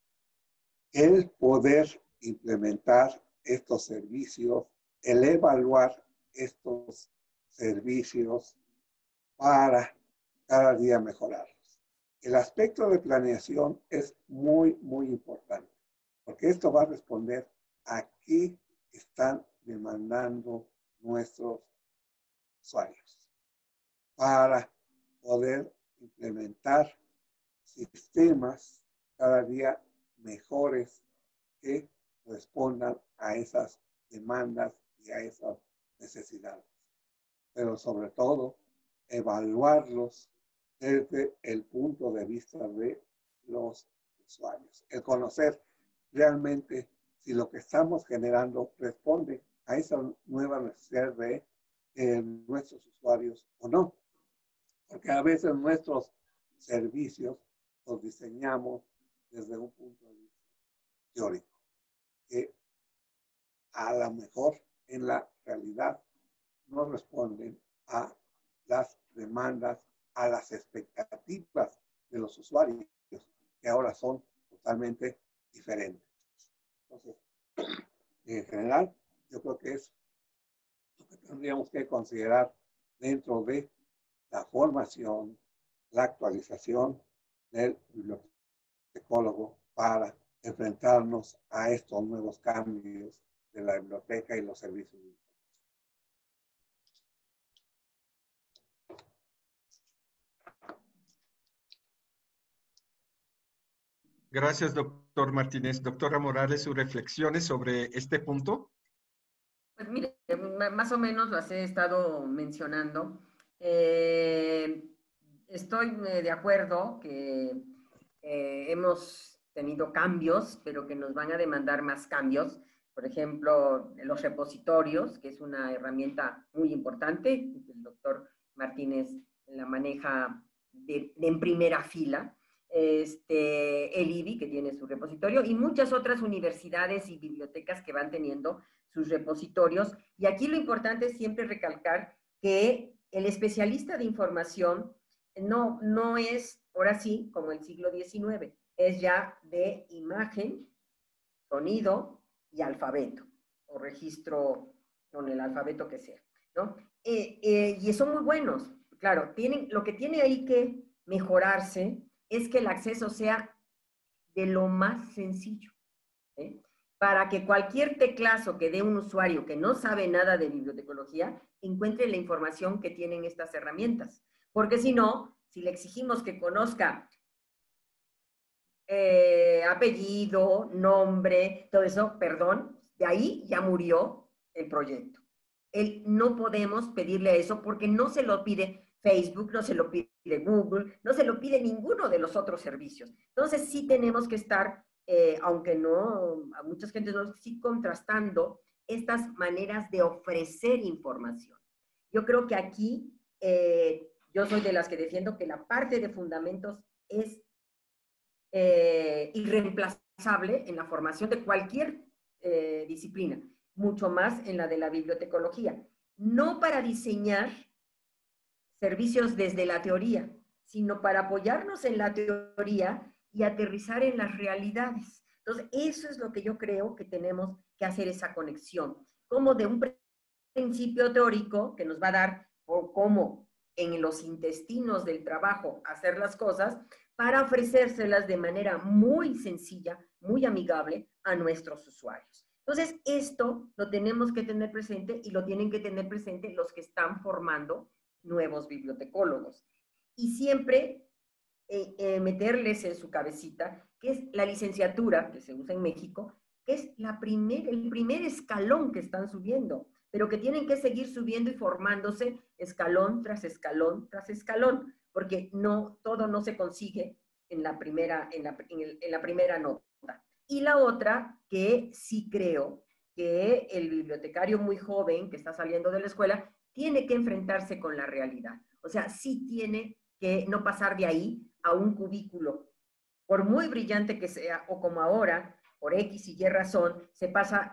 El poder implementar estos servicios, el evaluar estos servicios para cada día mejorarlos. El aspecto de planeación es muy, muy importante, porque esto va a responder a qué están demandando nuestros usuarios para poder implementar sistemas cada día mejores que respondan a esas demandas y a esas necesidades. Pero sobre todo, evaluarlos desde el punto de vista de los usuarios. El conocer realmente si lo que estamos generando responde a esa nueva necesidad de nuestros usuarios o no. Porque a veces nuestros servicios los diseñamos desde un punto de vista teórico, que a lo mejor en la realidad no responden a las demandas, a las expectativas de los usuarios, que ahora son totalmente diferentes. Entonces, en general, yo creo que es lo que tendríamos que considerar dentro de la formación, la actualización del bibliotecólogo para enfrentarnos a estos nuevos cambios de la biblioteca y los servicios de información. Gracias, doctor Martínez. Doctora Morales, sus reflexiones sobre este punto. Pues mire, más o menos las he estado mencionando. Estoy de acuerdo que hemos tenido cambios, pero que nos van a demandar más cambios. Por ejemplo, los repositorios, que es una herramienta muy importante. El doctor Martínez la maneja en primera fila. El IBI, que tiene su repositorio, y muchas otras universidades y bibliotecas que van teniendo sus repositorios. Y aquí lo importante es siempre recalcar que el especialista de información no es, ahora sí, como el siglo XIX, es ya de imagen, sonido y alfabeto, o registro con el alfabeto que sea, ¿no? Y son muy buenos. Claro, lo que tiene ahí que mejorarse es que el acceso sea de lo más sencillo, ¿eh? Para que cualquier teclazo que dé un usuario que no sabe nada de bibliotecología encuentre la información que tienen estas herramientas. Porque si no, si le exigimos que conozca apellido, nombre, todo eso, perdón, de ahí ya murió el proyecto. No podemos pedirle eso porque no se lo pide Facebook, no se lo pide Google, no se lo pide ninguno de los otros servicios. Entonces sí tenemos que estar, aunque no, a mucha gente no, sí contrastando estas maneras de ofrecer información. Yo creo que aquí, yo soy de las que defiendo que la parte de fundamentos es irreemplazable en la formación de cualquier disciplina, mucho más en la de la bibliotecología. No para diseñar servicios desde la teoría, sino para apoyarnos en la teoría y aterrizar en las realidades. Entonces, eso es lo que yo creo que tenemos que hacer, esa conexión, como de un principio teórico que nos va a dar por cómo en los intestinos del trabajo hacer las cosas, para ofrecérselas de manera muy sencilla, muy amigable a nuestros usuarios. Entonces, esto lo tenemos que tener presente y lo tienen que tener presente los que están formando nuevos bibliotecólogos. Y siempre meterles en su cabecita que es la licenciatura que se usa en México, que es el primer escalón que están subiendo, pero que tienen que seguir subiendo y formándose escalón tras escalón tras escalón, porque todo no se consigue en la primera nota. Y la otra, que sí creo que el bibliotecario muy joven que está saliendo de la escuela tiene que enfrentarse con la realidad. O sea, sí tiene que no pasar de ahí a un cubículo, por muy brillante que sea, o como ahora, por X y Y razón, se pasa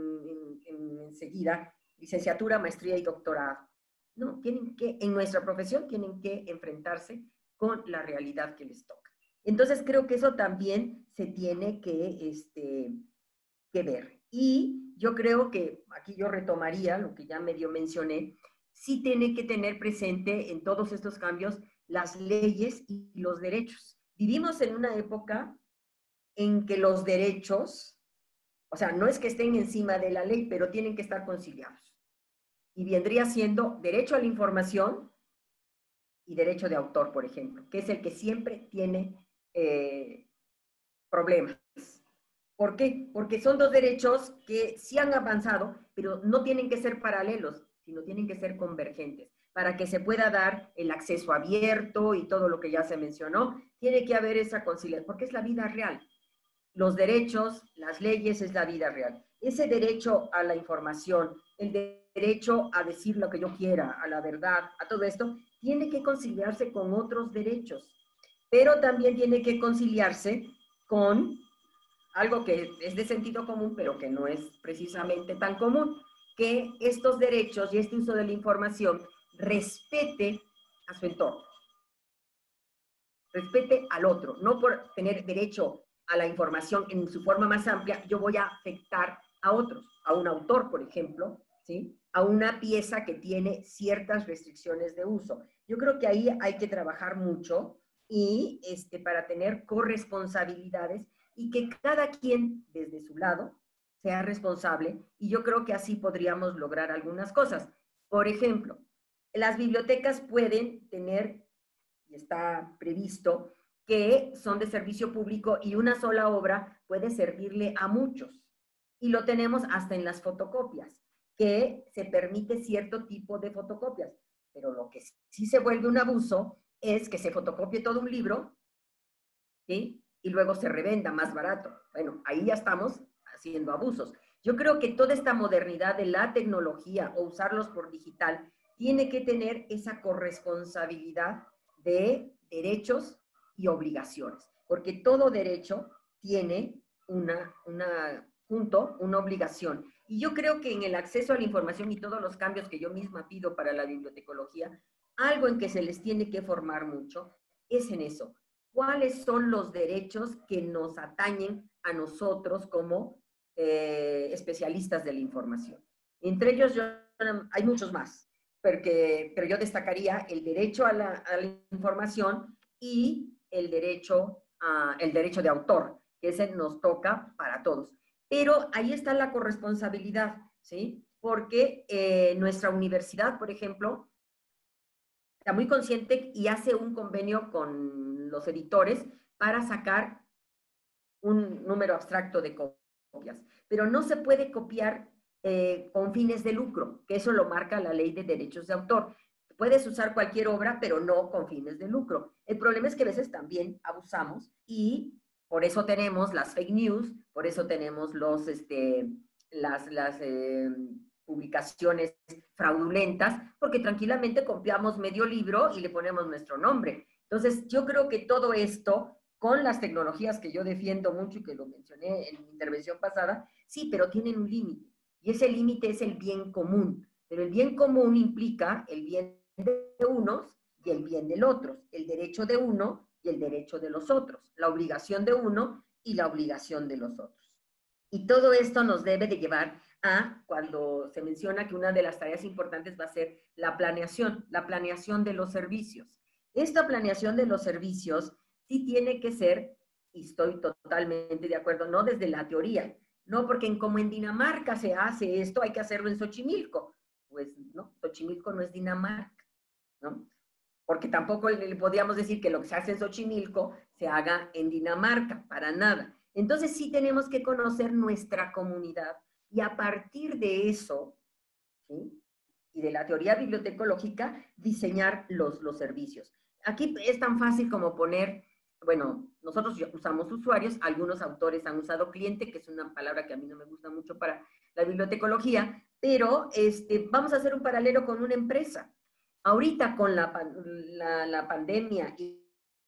enseguida licenciatura, maestría y doctorado. No, en nuestra profesión tienen que enfrentarse con la realidad que les toca. Entonces creo que eso también se tiene que ver. Y yo creo que, aquí yo retomaría lo que ya medio mencioné, sí tiene que tener presente en todos estos cambios las leyes y los derechos. Vivimos en una época en que los derechos, o sea, no es que estén encima de la ley, pero tienen que estar conciliados. Y vendría siendo derecho a la información y derecho de autor, por ejemplo, que es el que siempre tiene problemas. ¿Por qué? Porque son dos derechos que sí han avanzado, pero no tienen que ser paralelos, sino tienen que ser convergentes. Para que se pueda dar el acceso abierto y todo lo que ya se mencionó, tiene que haber esa conciliación, porque es la vida real. Los derechos, las leyes es la vida real. Ese derecho a la información, el derecho a decir lo que yo quiera, a la verdad, a todo esto, tiene que conciliarse con otros derechos, pero también tiene que conciliarse con algo que es de sentido común, pero que no es precisamente tan común, que estos derechos y este uso de la información respete a su entorno, respete al otro, no por tener derecho a la información en su forma más amplia, yo voy a afectar a otros, a un autor, por ejemplo, ¿sí? A una pieza que tiene ciertas restricciones de uso. Yo creo que ahí hay que trabajar mucho y para tener corresponsabilidades y que cada quien desde su lado sea responsable, y yo creo que así podríamos lograr algunas cosas. Por ejemplo, las bibliotecas pueden tener, y está previsto, que son de servicio público y una sola obra puede servirle a muchos. Y lo tenemos hasta en las fotocopias, que se permite cierto tipo de fotocopias. Pero lo que sí se vuelve un abuso es que se fotocopie todo un libro, ¿sí? Y luego se revenda más barato. Bueno, ahí ya estamos haciendo abusos. Yo creo que toda esta modernidad de la tecnología o usarlos por digital tiene que tener esa corresponsabilidad de derechos y obligaciones, porque todo derecho tiene una obligación. Y yo creo que en el acceso a la información y todos los cambios que yo misma pido para la bibliotecología, algo en que se les tiene que formar mucho es en eso. ¿Cuáles son los derechos que nos atañen a nosotros como especialistas de la información? Entre ellos hay muchos más, pero yo destacaría el derecho a la información y el derecho de autor, que ese nos toca para todos. Pero ahí está la corresponsabilidad, ¿sí? Porque nuestra universidad, por ejemplo, está muy consciente y hace un convenio con los editores para sacar un número abstracto de copias. Pero no se puede copiar con fines de lucro, que eso lo marca la ley de derechos de autor. Puedes usar cualquier obra, pero no con fines de lucro. El problema es que a veces también abusamos y por eso tenemos las fake news, por eso tenemos las publicaciones fraudulentas, porque tranquilamente copiamos medio libro y le ponemos nuestro nombre. Entonces, yo creo que todo esto con las tecnologías que yo defiendo mucho y que lo mencioné en mi intervención pasada, sí, pero tienen un límite. Y ese límite es el bien común. Pero el bien común implica el bien de unos y el bien del otro, el derecho de uno y el derecho de los otros, la obligación de uno y la obligación de los otros. Y todo esto nos debe de llevar a cuando se menciona que una de las tareas importantes va a ser la planeación de los servicios. Esta planeación de los servicios sí tiene que ser, y estoy totalmente de acuerdo, no desde la teoría, no porque como en Dinamarca se hace esto, hay que hacerlo en Xochimilco. Pues no, Xochimilco no es Dinamarca, ¿no? Porque tampoco le podíamos decir que lo que se hace en Xochimilco se haga en Dinamarca, para nada. Entonces sí tenemos que conocer nuestra comunidad y a partir de eso, ¿sí?, y de la teoría bibliotecológica, diseñar los servicios. Aquí es tan fácil como poner, bueno, nosotros usamos usuarios, algunos autores han usado cliente, que es una palabra que a mí no me gusta mucho para la bibliotecología, pero vamos a hacer un paralelo con una empresa. Ahorita con la pandemia y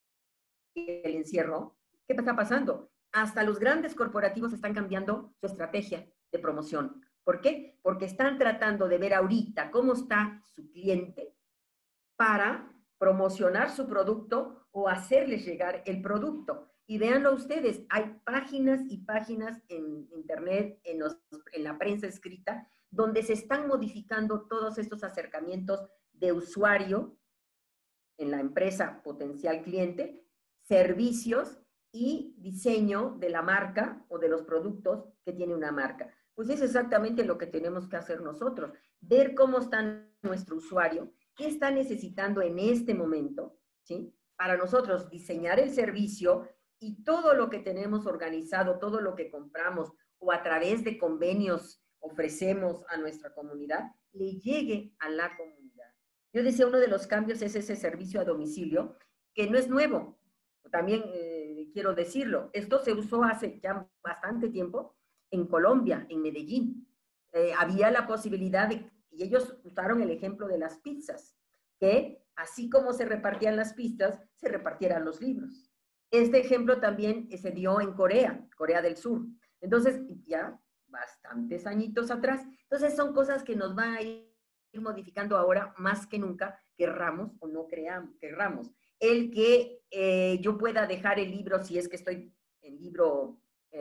el encierro, ¿qué está pasando? Hasta los grandes corporativos están cambiando su estrategia de promoción. ¿Por qué? Porque están tratando de ver ahorita cómo está su cliente para promocionar su producto o hacerles llegar el producto. Y véanlo ustedes, hay páginas y páginas en internet, en la prensa escrita, donde se están modificando todos estos acercamientos de usuario en la empresa potencial cliente, servicios y diseño de la marca o de los productos que tiene una marca. Pues es exactamente lo que tenemos que hacer nosotros, ver cómo está nuestro usuario, qué está necesitando en este momento, ¿sí?, para nosotros diseñar el servicio y todo lo que tenemos organizado, todo lo que compramos o a través de convenios ofrecemos a nuestra comunidad, le llegue a la comunidad. Yo decía, uno de los cambios es ese servicio a domicilio, que no es nuevo, también quiero decirlo, esto se usó hace ya bastante tiempo en Colombia, en Medellín. Había la posibilidad de, y ellos usaron el ejemplo de las pizzas, que así como se repartían las pizzas, se repartieran los libros. Este ejemplo también se dio en Corea, Corea del Sur. Entonces, ya bastantes añitos atrás. Entonces, son cosas que nos van a ir modificando ahora más que nunca, querramos o no querramos. El que yo pueda dejar el libro, si es que estoy en libro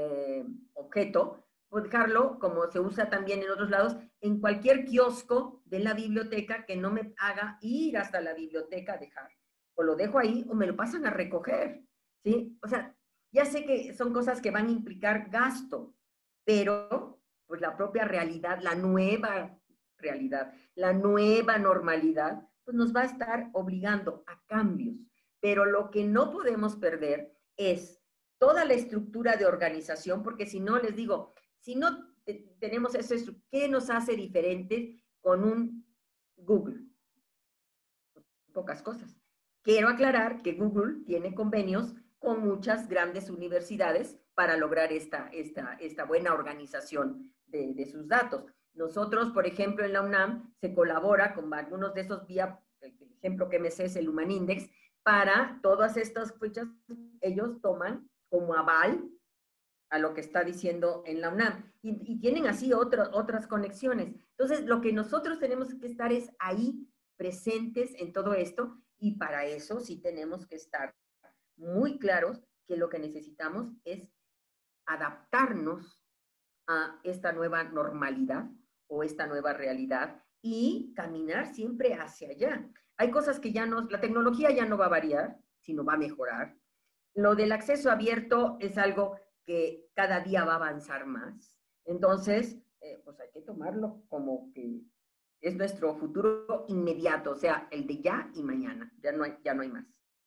objeto, pues dejarlo, como se usa también en otros lados, en cualquier kiosco de la biblioteca que no me haga ir hasta la biblioteca a dejar. O lo dejo ahí o me lo pasan a recoger, ¿sí? O sea, ya sé que son cosas que van a implicar gasto, pero pues la propia realidad, la nueva realidad, la nueva normalidad, pues nos va a estar obligando a cambios. Pero lo que no podemos perder es toda la estructura de organización, porque si no, les digo, si no tenemos eso, ¿qué nos hace diferentes con un Google? Pocas cosas. Quiero aclarar que Google tiene convenios con muchas grandes universidades para lograr esta buena organización de sus datos. Nosotros, por ejemplo, en la UNAM se colabora con algunos de esos vía, el ejemplo que me sé es el Humanindex, para todas estas fechas, ellos toman como aval a lo que está diciendo en la UNAM. Y tienen así otras conexiones. Entonces, lo que nosotros tenemos que estar es ahí, presentes en todo esto, y para eso sí tenemos que estar muy claros que lo que necesitamos es adaptarnos a esta nueva normalidad o esta nueva realidad y caminar siempre hacia allá. Hay cosas que ya no, la tecnología ya no va a variar, sino va a mejorar. Lo del acceso abierto es algo que cada día va a avanzar más. Entonces, pues hay que tomarlo como que es nuestro futuro inmediato, o sea, el de ya y mañana. Ya no hay más.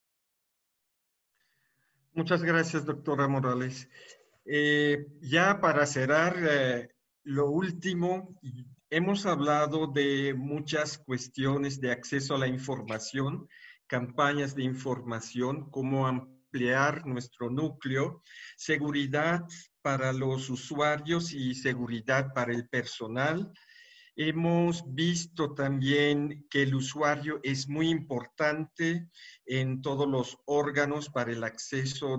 Muchas gracias, doctora Morales. Ya para cerrar, lo último, hemos hablado de muchas cuestiones de acceso a la información, campañas de información, cómo ampliar nuestro núcleo, seguridad para los usuarios y seguridad para el personal, Hemos visto también que el usuario es muy importante en todos los órganos para el acceso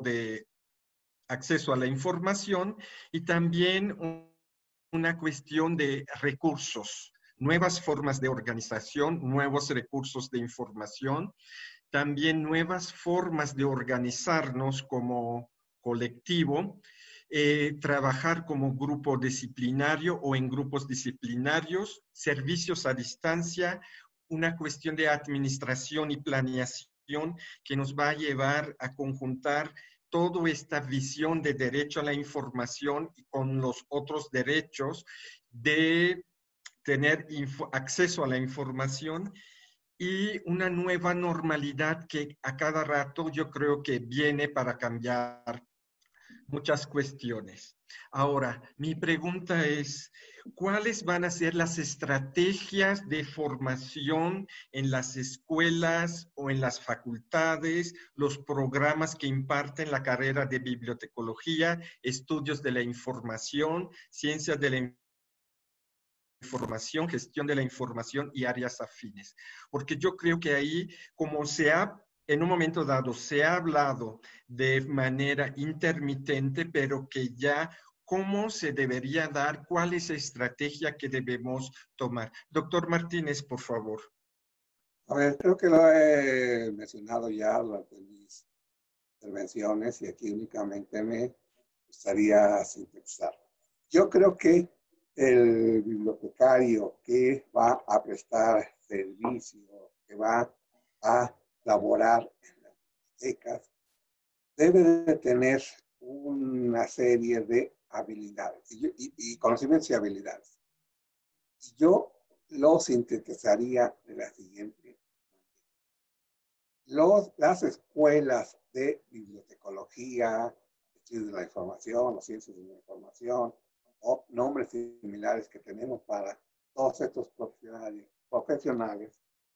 a la información y también una cuestión de recursos, nuevas formas de organización, nuevos recursos de información, también nuevas formas de organizarnos como colectivo, trabajar como grupo disciplinario o en grupos disciplinarios, servicios a distancia, una cuestión de administración y planeación que nos va a llevar a conjuntar toda esta visión de derecho a la información y con los otros derechos de tener acceso a la información y una nueva normalidad que a cada rato yo creo que viene para cambiar muchas cuestiones. Ahora, mi pregunta es, ¿cuáles van a ser las estrategias de formación en las escuelas o en las facultades, los programas que imparten la carrera de bibliotecología, estudios de la información, ciencias de la información, gestión de la información y áreas afines? Porque yo creo que ahí, como en un momento dado se ha hablado de manera intermitente, pero que ya cómo se debería dar, cuál es la estrategia que debemos tomar. Doctor Martínez, por favor. A ver, creo que lo he mencionado ya durante mis intervenciones y aquí únicamente me gustaría sintetizar. Yo creo que el bibliotecario que va a prestar servicio, que va a laborar en las bibliotecas, debe de tener una serie de habilidades y conocimientos y habilidades. Y yo lo sintetizaría de la siguiente manera. Las escuelas de bibliotecología, estudios de la información, las ciencias de la información, o nombres similares que tenemos para todos estos profesionales,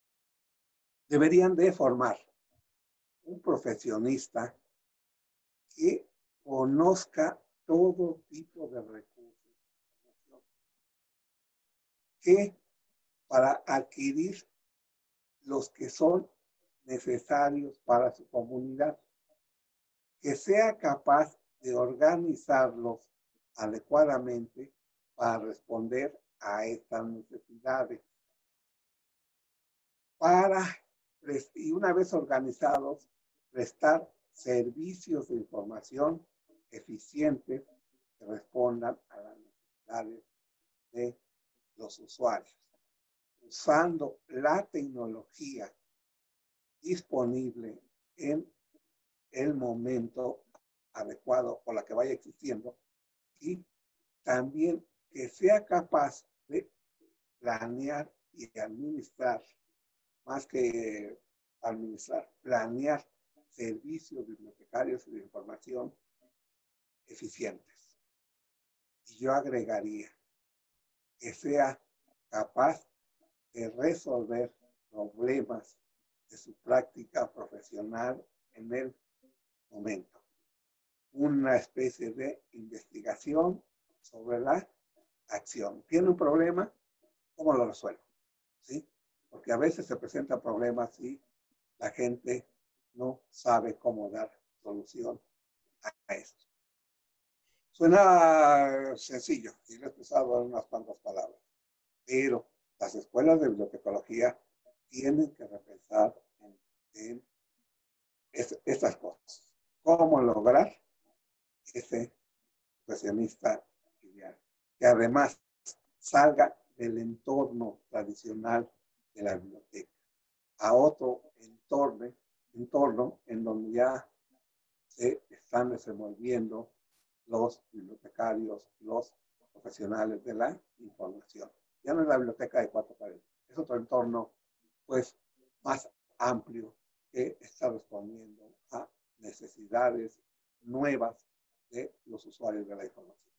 deberían de formar un profesionista que conozca todo tipo de recursos, que para adquirir los que son necesarios para su comunidad, que sea capaz de organizarlos adecuadamente para responder a estas necesidades. Y una vez organizados, prestar servicios de información eficientes que respondan a las necesidades de los usuarios, usando la tecnología disponible en el momento adecuado o la que vaya existiendo, y también que sea capaz de planear y administrar, más que administrar, planear servicios bibliotecarios y de información eficientes. Y yo agregaría que sea capaz de resolver problemas de su práctica profesional en el momento. Una especie de investigación sobre la acción. ¿Tiene un problema? ¿Cómo lo resuelvo? ¿Sí? Porque a veces se presentan problemas y la gente no sabe cómo dar solución a esto. Suena sencillo y lo he expresado en unas cuantas palabras, pero las escuelas de bibliotecología tienen que repensar en estas cosas. ¿Cómo lograr ese profesionista ideal? Que además salga del entorno tradicional de la biblioteca a otro entorno en donde ya se están desenvolviendo los bibliotecarios, los profesionales de la información. Ya no es la biblioteca de cuatro paredes, es otro entorno pues más amplio que está respondiendo a necesidades nuevas de los usuarios de la información.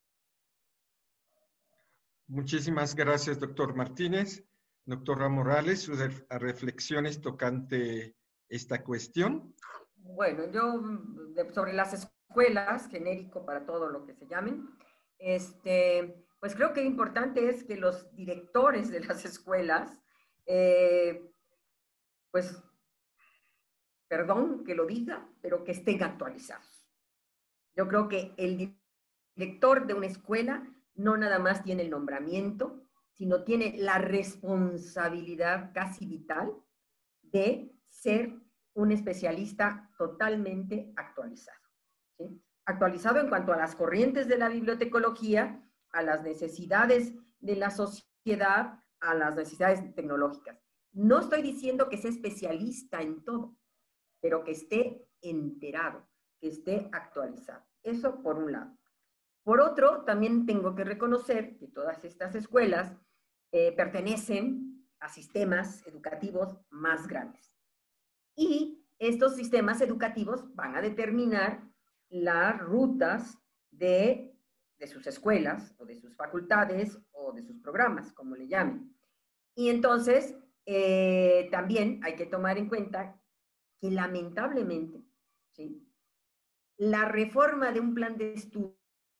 Muchísimas gracias, doctor Martínez. Doctora Morales, sus reflexiones tocante esta cuestión. Bueno, yo sobre las escuelas, genérico para todo lo que se llamen, Pues creo que lo importante es que los directores de las escuelas, pues, perdón que lo diga, pero que estén actualizados. Yo creo que el director de una escuela no nada más tiene el nombramiento, sino tiene la responsabilidad casi vital de ser un especialista totalmente actualizado, ¿sí? Actualizado en cuanto a las corrientes de la bibliotecología, a las necesidades de la sociedad, a las necesidades tecnológicas. No estoy diciendo que sea especialista en todo, pero que esté enterado, que esté actualizado. Eso por un lado. Por otro, también tengo que reconocer que todas estas escuelas pertenecen a sistemas educativos más grandes. Y estos sistemas educativos van a determinar las rutas de sus escuelas o de sus facultades o de sus programas, como le llamen. Y entonces, también hay que tomar en cuenta que lamentablemente, ¿sí?, la reforma de un plan de estudios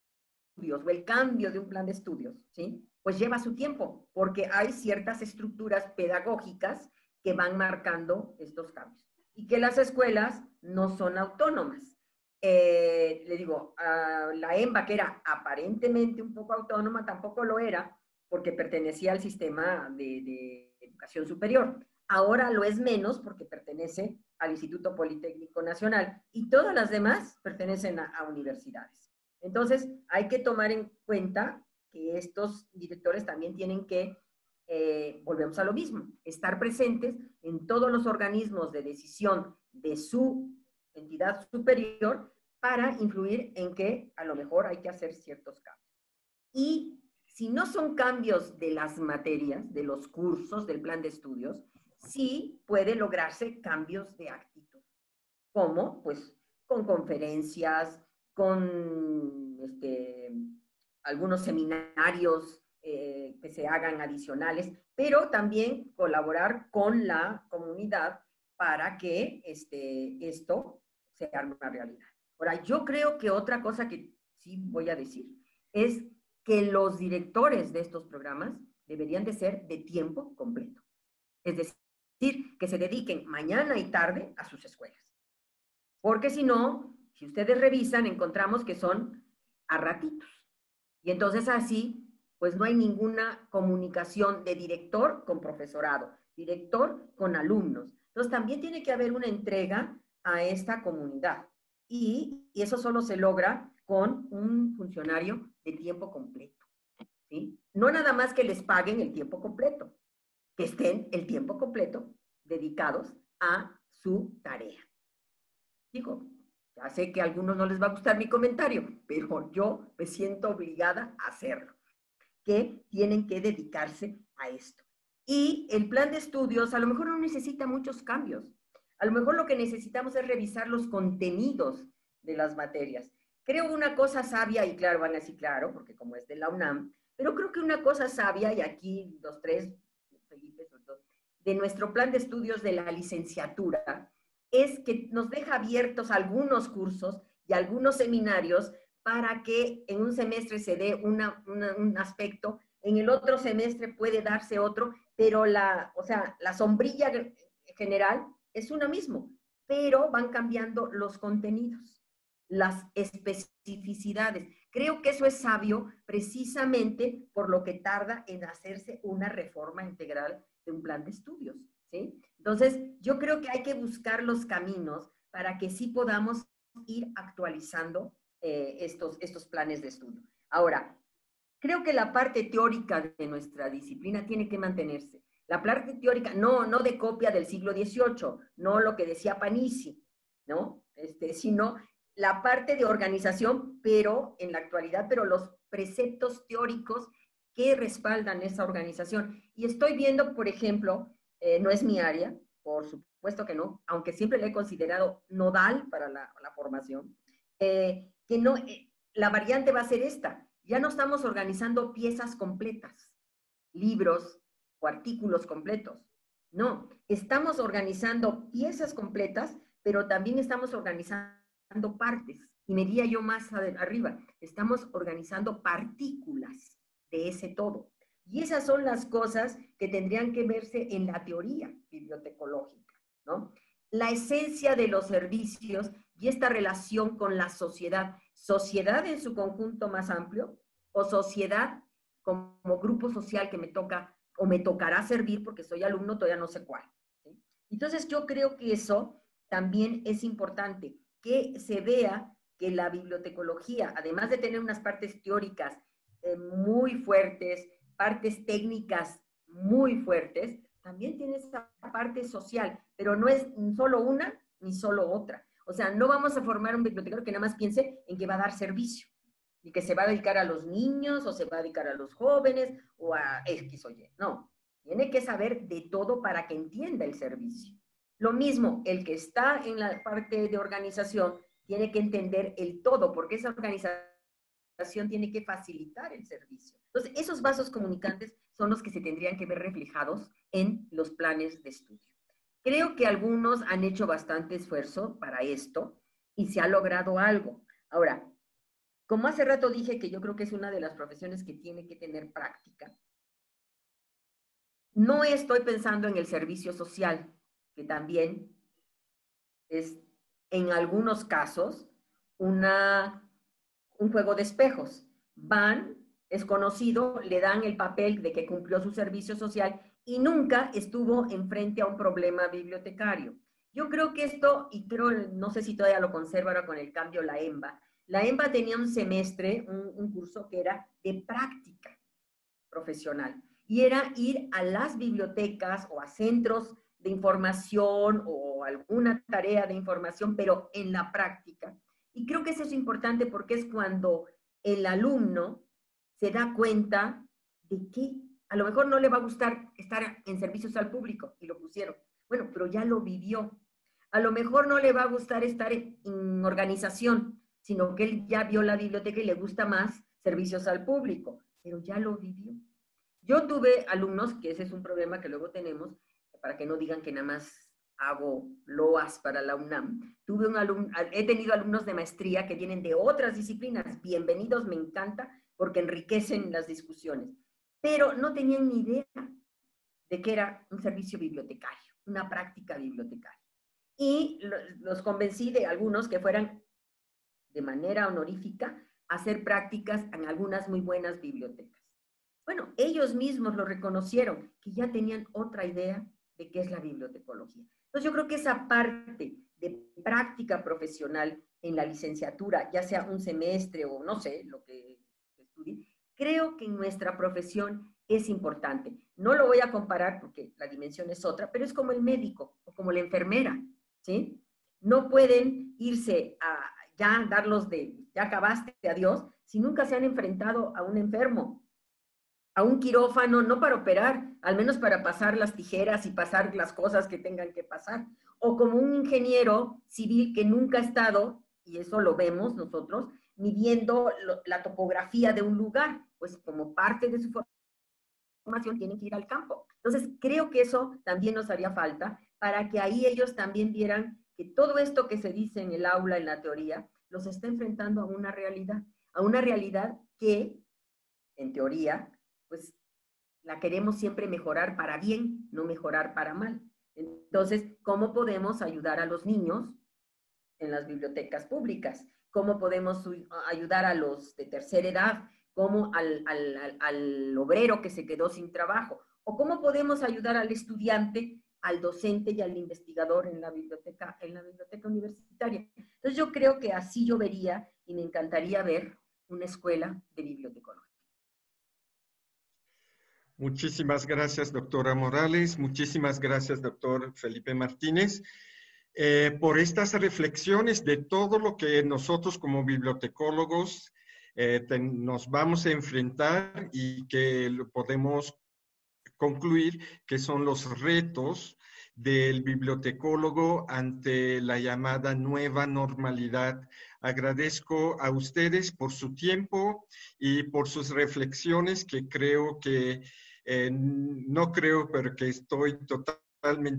o el cambio de un plan de estudios, ¿sí?, pues lleva su tiempo, porque hay ciertas estructuras pedagógicas que van marcando estos cambios y que las escuelas no son autónomas. Le digo, la EMBA, que era aparentemente un poco autónoma, tampoco lo era, porque pertenecía al sistema de educación superior. Ahora lo es menos porque pertenece al Instituto Politécnico Nacional y todas las demás pertenecen a universidades. Entonces, hay que tomar en cuenta que estos directores también tienen que, volvemos a lo mismo, estar presentes en todos los organismos de decisión de su entidad superior para influir en que a lo mejor hay que hacer ciertos cambios. Y si no son cambios de las materias, de los cursos, del plan de estudios, sí puede lograrse cambios de actitud. ¿Cómo? Pues con conferencias, con algunos seminarios que se hagan adicionales, pero también colaborar con la comunidad para que esto sea una realidad. Ahora, yo creo que otra cosa que sí voy a decir es que los directores de estos programas deberían de ser de tiempo completo. Es decir, que se dediquen mañana y tarde a sus escuelas. Porque si no, si ustedes revisan, encontramos que son a ratitos. Y entonces así, pues no hay ninguna comunicación de director con profesorado, director con alumnos. Entonces también tiene que haber una entrega a esta comunidad. Y eso solo se logra con un funcionario de tiempo completo, ¿sí? No nada más que les paguen el tiempo completo, que estén el tiempo completo dedicados a su tarea. Digo, ya sé que a algunos no les va a gustar mi comentario, pero yo me siento obligada a hacerlo, que tienen que dedicarse a esto. Y el plan de estudios a lo mejor no necesita muchos cambios. A lo mejor lo que necesitamos es revisar los contenidos de las materias. Creo una cosa sabia, y claro, van a decir claro, porque como es de la UNAM, pero creo que una cosa sabia, y aquí los tres, Felipe, sobre todo, de nuestro plan de estudios de la licenciatura, es que nos deja abiertos algunos cursos y algunos seminarios para que en un semestre se dé un aspecto, en el otro semestre puede darse otro, pero la sombrilla general es una misma, pero van cambiando los contenidos, las especificidades. Creo que eso es sabio precisamente por lo que tarda en hacerse una reforma integral de un plan de estudios, ¿sí? Entonces, yo creo que hay que buscar los caminos para que sí podamos ir actualizando estos planes de estudio. Ahora, creo que la parte teórica de nuestra disciplina tiene que mantenerse. La parte teórica, no de copia del siglo XVIII, no lo que decía Panizzi, ¿no? Sino la parte de organización, pero en la actualidad, pero los preceptos teóricos que respaldan esa organización. Y estoy viendo, por ejemplo, no es mi área, por supuesto que no, aunque siempre la he considerado nodal para la formación, que no, la variante va a ser esta. Ya no estamos organizando piezas completas, libros o artículos completos. No, estamos organizando piezas completas, pero también estamos organizando partes. Y me diría yo más arriba, estamos organizando partículas. de ese todo. Y esas son las cosas que tendrían que verse en la teoría bibliotecológica, ¿no? La esencia de los servicios y esta relación con la sociedad. Sociedad en su conjunto más amplio o sociedad como grupo social que me toca o me tocará servir porque soy alumno, todavía no sé cuál, ¿sí? Entonces yo creo que eso también es importante, que se vea que la bibliotecología, además de tener unas partes teóricas muy fuertes, partes técnicas muy fuertes, también tiene esa parte social, pero no es solo una ni solo otra. O sea, no vamos a formar un bibliotecario que nada más piense en que va a dar servicio y que se va a dedicar a los niños o se va a dedicar a los jóvenes o a X o Y. No, tiene que saber de todo para que entienda el servicio. Lo mismo, el que está en la parte de organización tiene que entender el todo, porque esa organización tiene que facilitar el servicio. Entonces, esos vasos comunicantes son los que se tendrían que ver reflejados en los planes de estudio. Creo que algunos han hecho bastante esfuerzo para esto y se ha logrado algo. Ahora, como hace rato dije que yo creo que es una de las profesiones que tiene que tener práctica, no estoy pensando en el servicio social, que también es en algunos casos un juego de espejos. Van, es conocido, le dan el papel de que cumplió su servicio social y nunca estuvo enfrente a un problema bibliotecario. Yo creo que esto, y creo, no sé si todavía lo conserva ahora con el cambio la EMBA. La EMBA tenía un semestre, un curso que era de práctica profesional. Y era ir a las bibliotecas o a centros de información o alguna tarea de información, pero en la práctica. Y creo que eso es importante porque es cuando el alumno se da cuenta de que a lo mejor no le va a gustar estar en servicios al público, y lo pusieron. Bueno, pero ya lo vivió. A lo mejor no le va a gustar estar en organización, sino que él ya vio la biblioteca y le gusta más servicios al público, pero ya lo vivió. Yo tuve alumnos, que ese es un problema que luego tenemos, para que no digan que nada más hago loas para la UNAM. He tenido alumnos de maestría que vienen de otras disciplinas. Bienvenidos, me encanta, porque enriquecen las discusiones. Pero no tenían ni idea de que era un servicio bibliotecario, una práctica bibliotecaria. Y los convencí de algunos que fueran de manera honorífica a hacer prácticas en algunas muy buenas bibliotecas. Bueno, ellos mismos lo reconocieron, que ya tenían otra idea de qué es la bibliotecología. Entonces yo creo que esa parte de práctica profesional en la licenciatura, ya sea un semestre o no sé, lo que estudie, creo que en nuestra profesión es importante. No lo voy a comparar porque la dimensión es otra, pero es como el médico o como la enfermera, ¿sí? No pueden irse a ya darlos de, ya acabaste, adiós, si nunca se han enfrentado a un enfermo, a un quirófano, no para operar, al menos para pasar las tijeras y pasar las cosas que tengan que pasar. O como un ingeniero civil que nunca ha estado, y eso lo vemos nosotros, midiendo la topografía de un lugar, pues como parte de su formación tienen que ir al campo. Entonces, creo que eso también nos haría falta para que ahí ellos también vieran que todo esto que se dice en el aula, en la teoría, los está enfrentando a una realidad que, en teoría, pues la queremos siempre mejorar para bien, no mejorar para mal. Entonces, ¿cómo podemos ayudar a los niños en las bibliotecas públicas? ¿Cómo podemos ayudar a los de tercera edad? ¿Cómo al obrero que se quedó sin trabajo? ¿O cómo podemos ayudar al estudiante, al docente y al investigador en la biblioteca universitaria? Entonces, yo creo que así yo vería y me encantaría ver una escuela de bibliotecología. Muchísimas gracias, doctora Morales. Muchísimas gracias, doctor Felipe Martínez, por estas reflexiones de todo lo que nosotros como bibliotecólogos nos vamos a enfrentar y que podemos concluir que son los retos del bibliotecólogo ante la llamada nueva normalidad. Agradezco a ustedes por su tiempo y por sus reflexiones que creo que, no creo, pero que estoy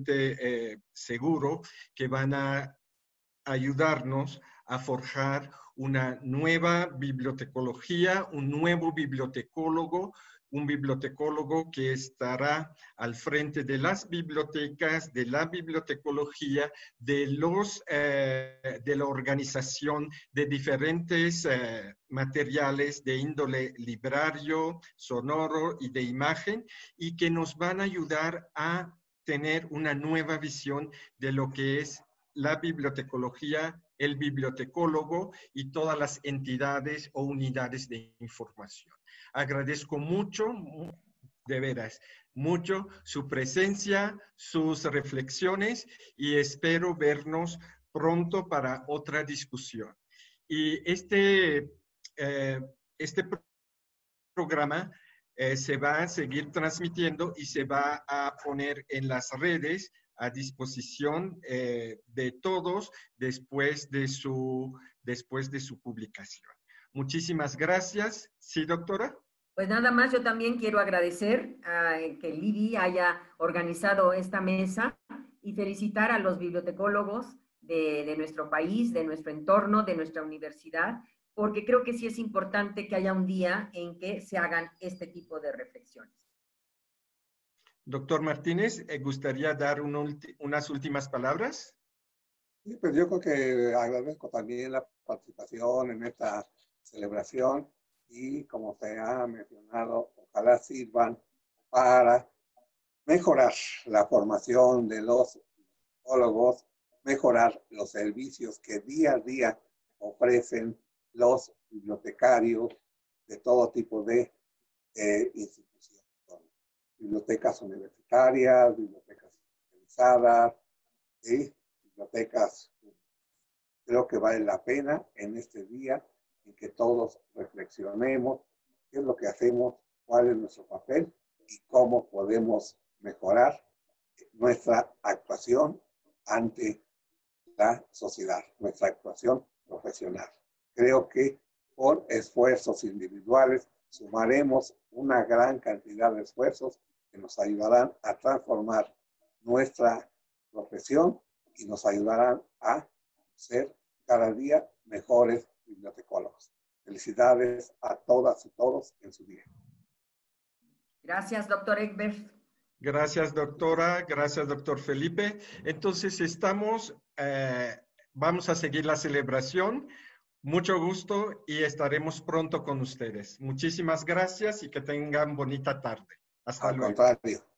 totalmente seguro que van a ayudarnos a forjar una nueva bibliotecología, un nuevo bibliotecólogo, un bibliotecólogo que estará al frente de las bibliotecas, de la bibliotecología, de la organización de diferentes materiales de índole librario, sonoro y de imagen, y que nos van a ayudar a tener una nueva visión de lo que es la bibliotecología, el bibliotecólogo y todas las entidades o unidades de información. Agradezco mucho, de veras, mucho su presencia, sus reflexiones y espero vernos pronto para otra discusión. Y este programa se va a seguir transmitiendo y se va a poner en las redes a disposición de todos después de su publicación. Muchísimas gracias. ¿Sí, doctora? Pues nada más, yo también quiero agradecer que el IBI haya organizado esta mesa y felicitar a los bibliotecólogos de nuestro país, de nuestro entorno, de nuestra universidad, porque creo que sí es importante que haya un día en que se hagan este tipo de reflexiones. Doctor Martínez, ¿gustaría dar unas últimas palabras? Sí, pues yo creo que agradezco también la participación en esta celebración y, como se ha mencionado, ojalá sirvan para mejorar la formación de los bibliotecólogos, mejorar los servicios que día a día ofrecen los bibliotecarios de todo tipo de instituciones. Bibliotecas universitarias, bibliotecas especializadas y bibliotecas. Creo que vale la pena en este día en que todos reflexionemos qué es lo que hacemos, cuál es nuestro papel y cómo podemos mejorar nuestra actuación ante la sociedad, nuestra actuación profesional. Creo que por esfuerzos individuales sumaremos una gran cantidad de esfuerzos que nos ayudarán a transformar nuestra profesión y nos ayudarán a ser cada día mejores bibliotecólogos. Felicidades a todas y todos en su día. Gracias, doctor Egbert. Gracias, doctora. Gracias, doctor Felipe. Entonces, vamos a seguir la celebración. Mucho gusto y estaremos pronto con ustedes. Muchísimas gracias y que tengan bonita tarde. Hasta luego. Al contrario.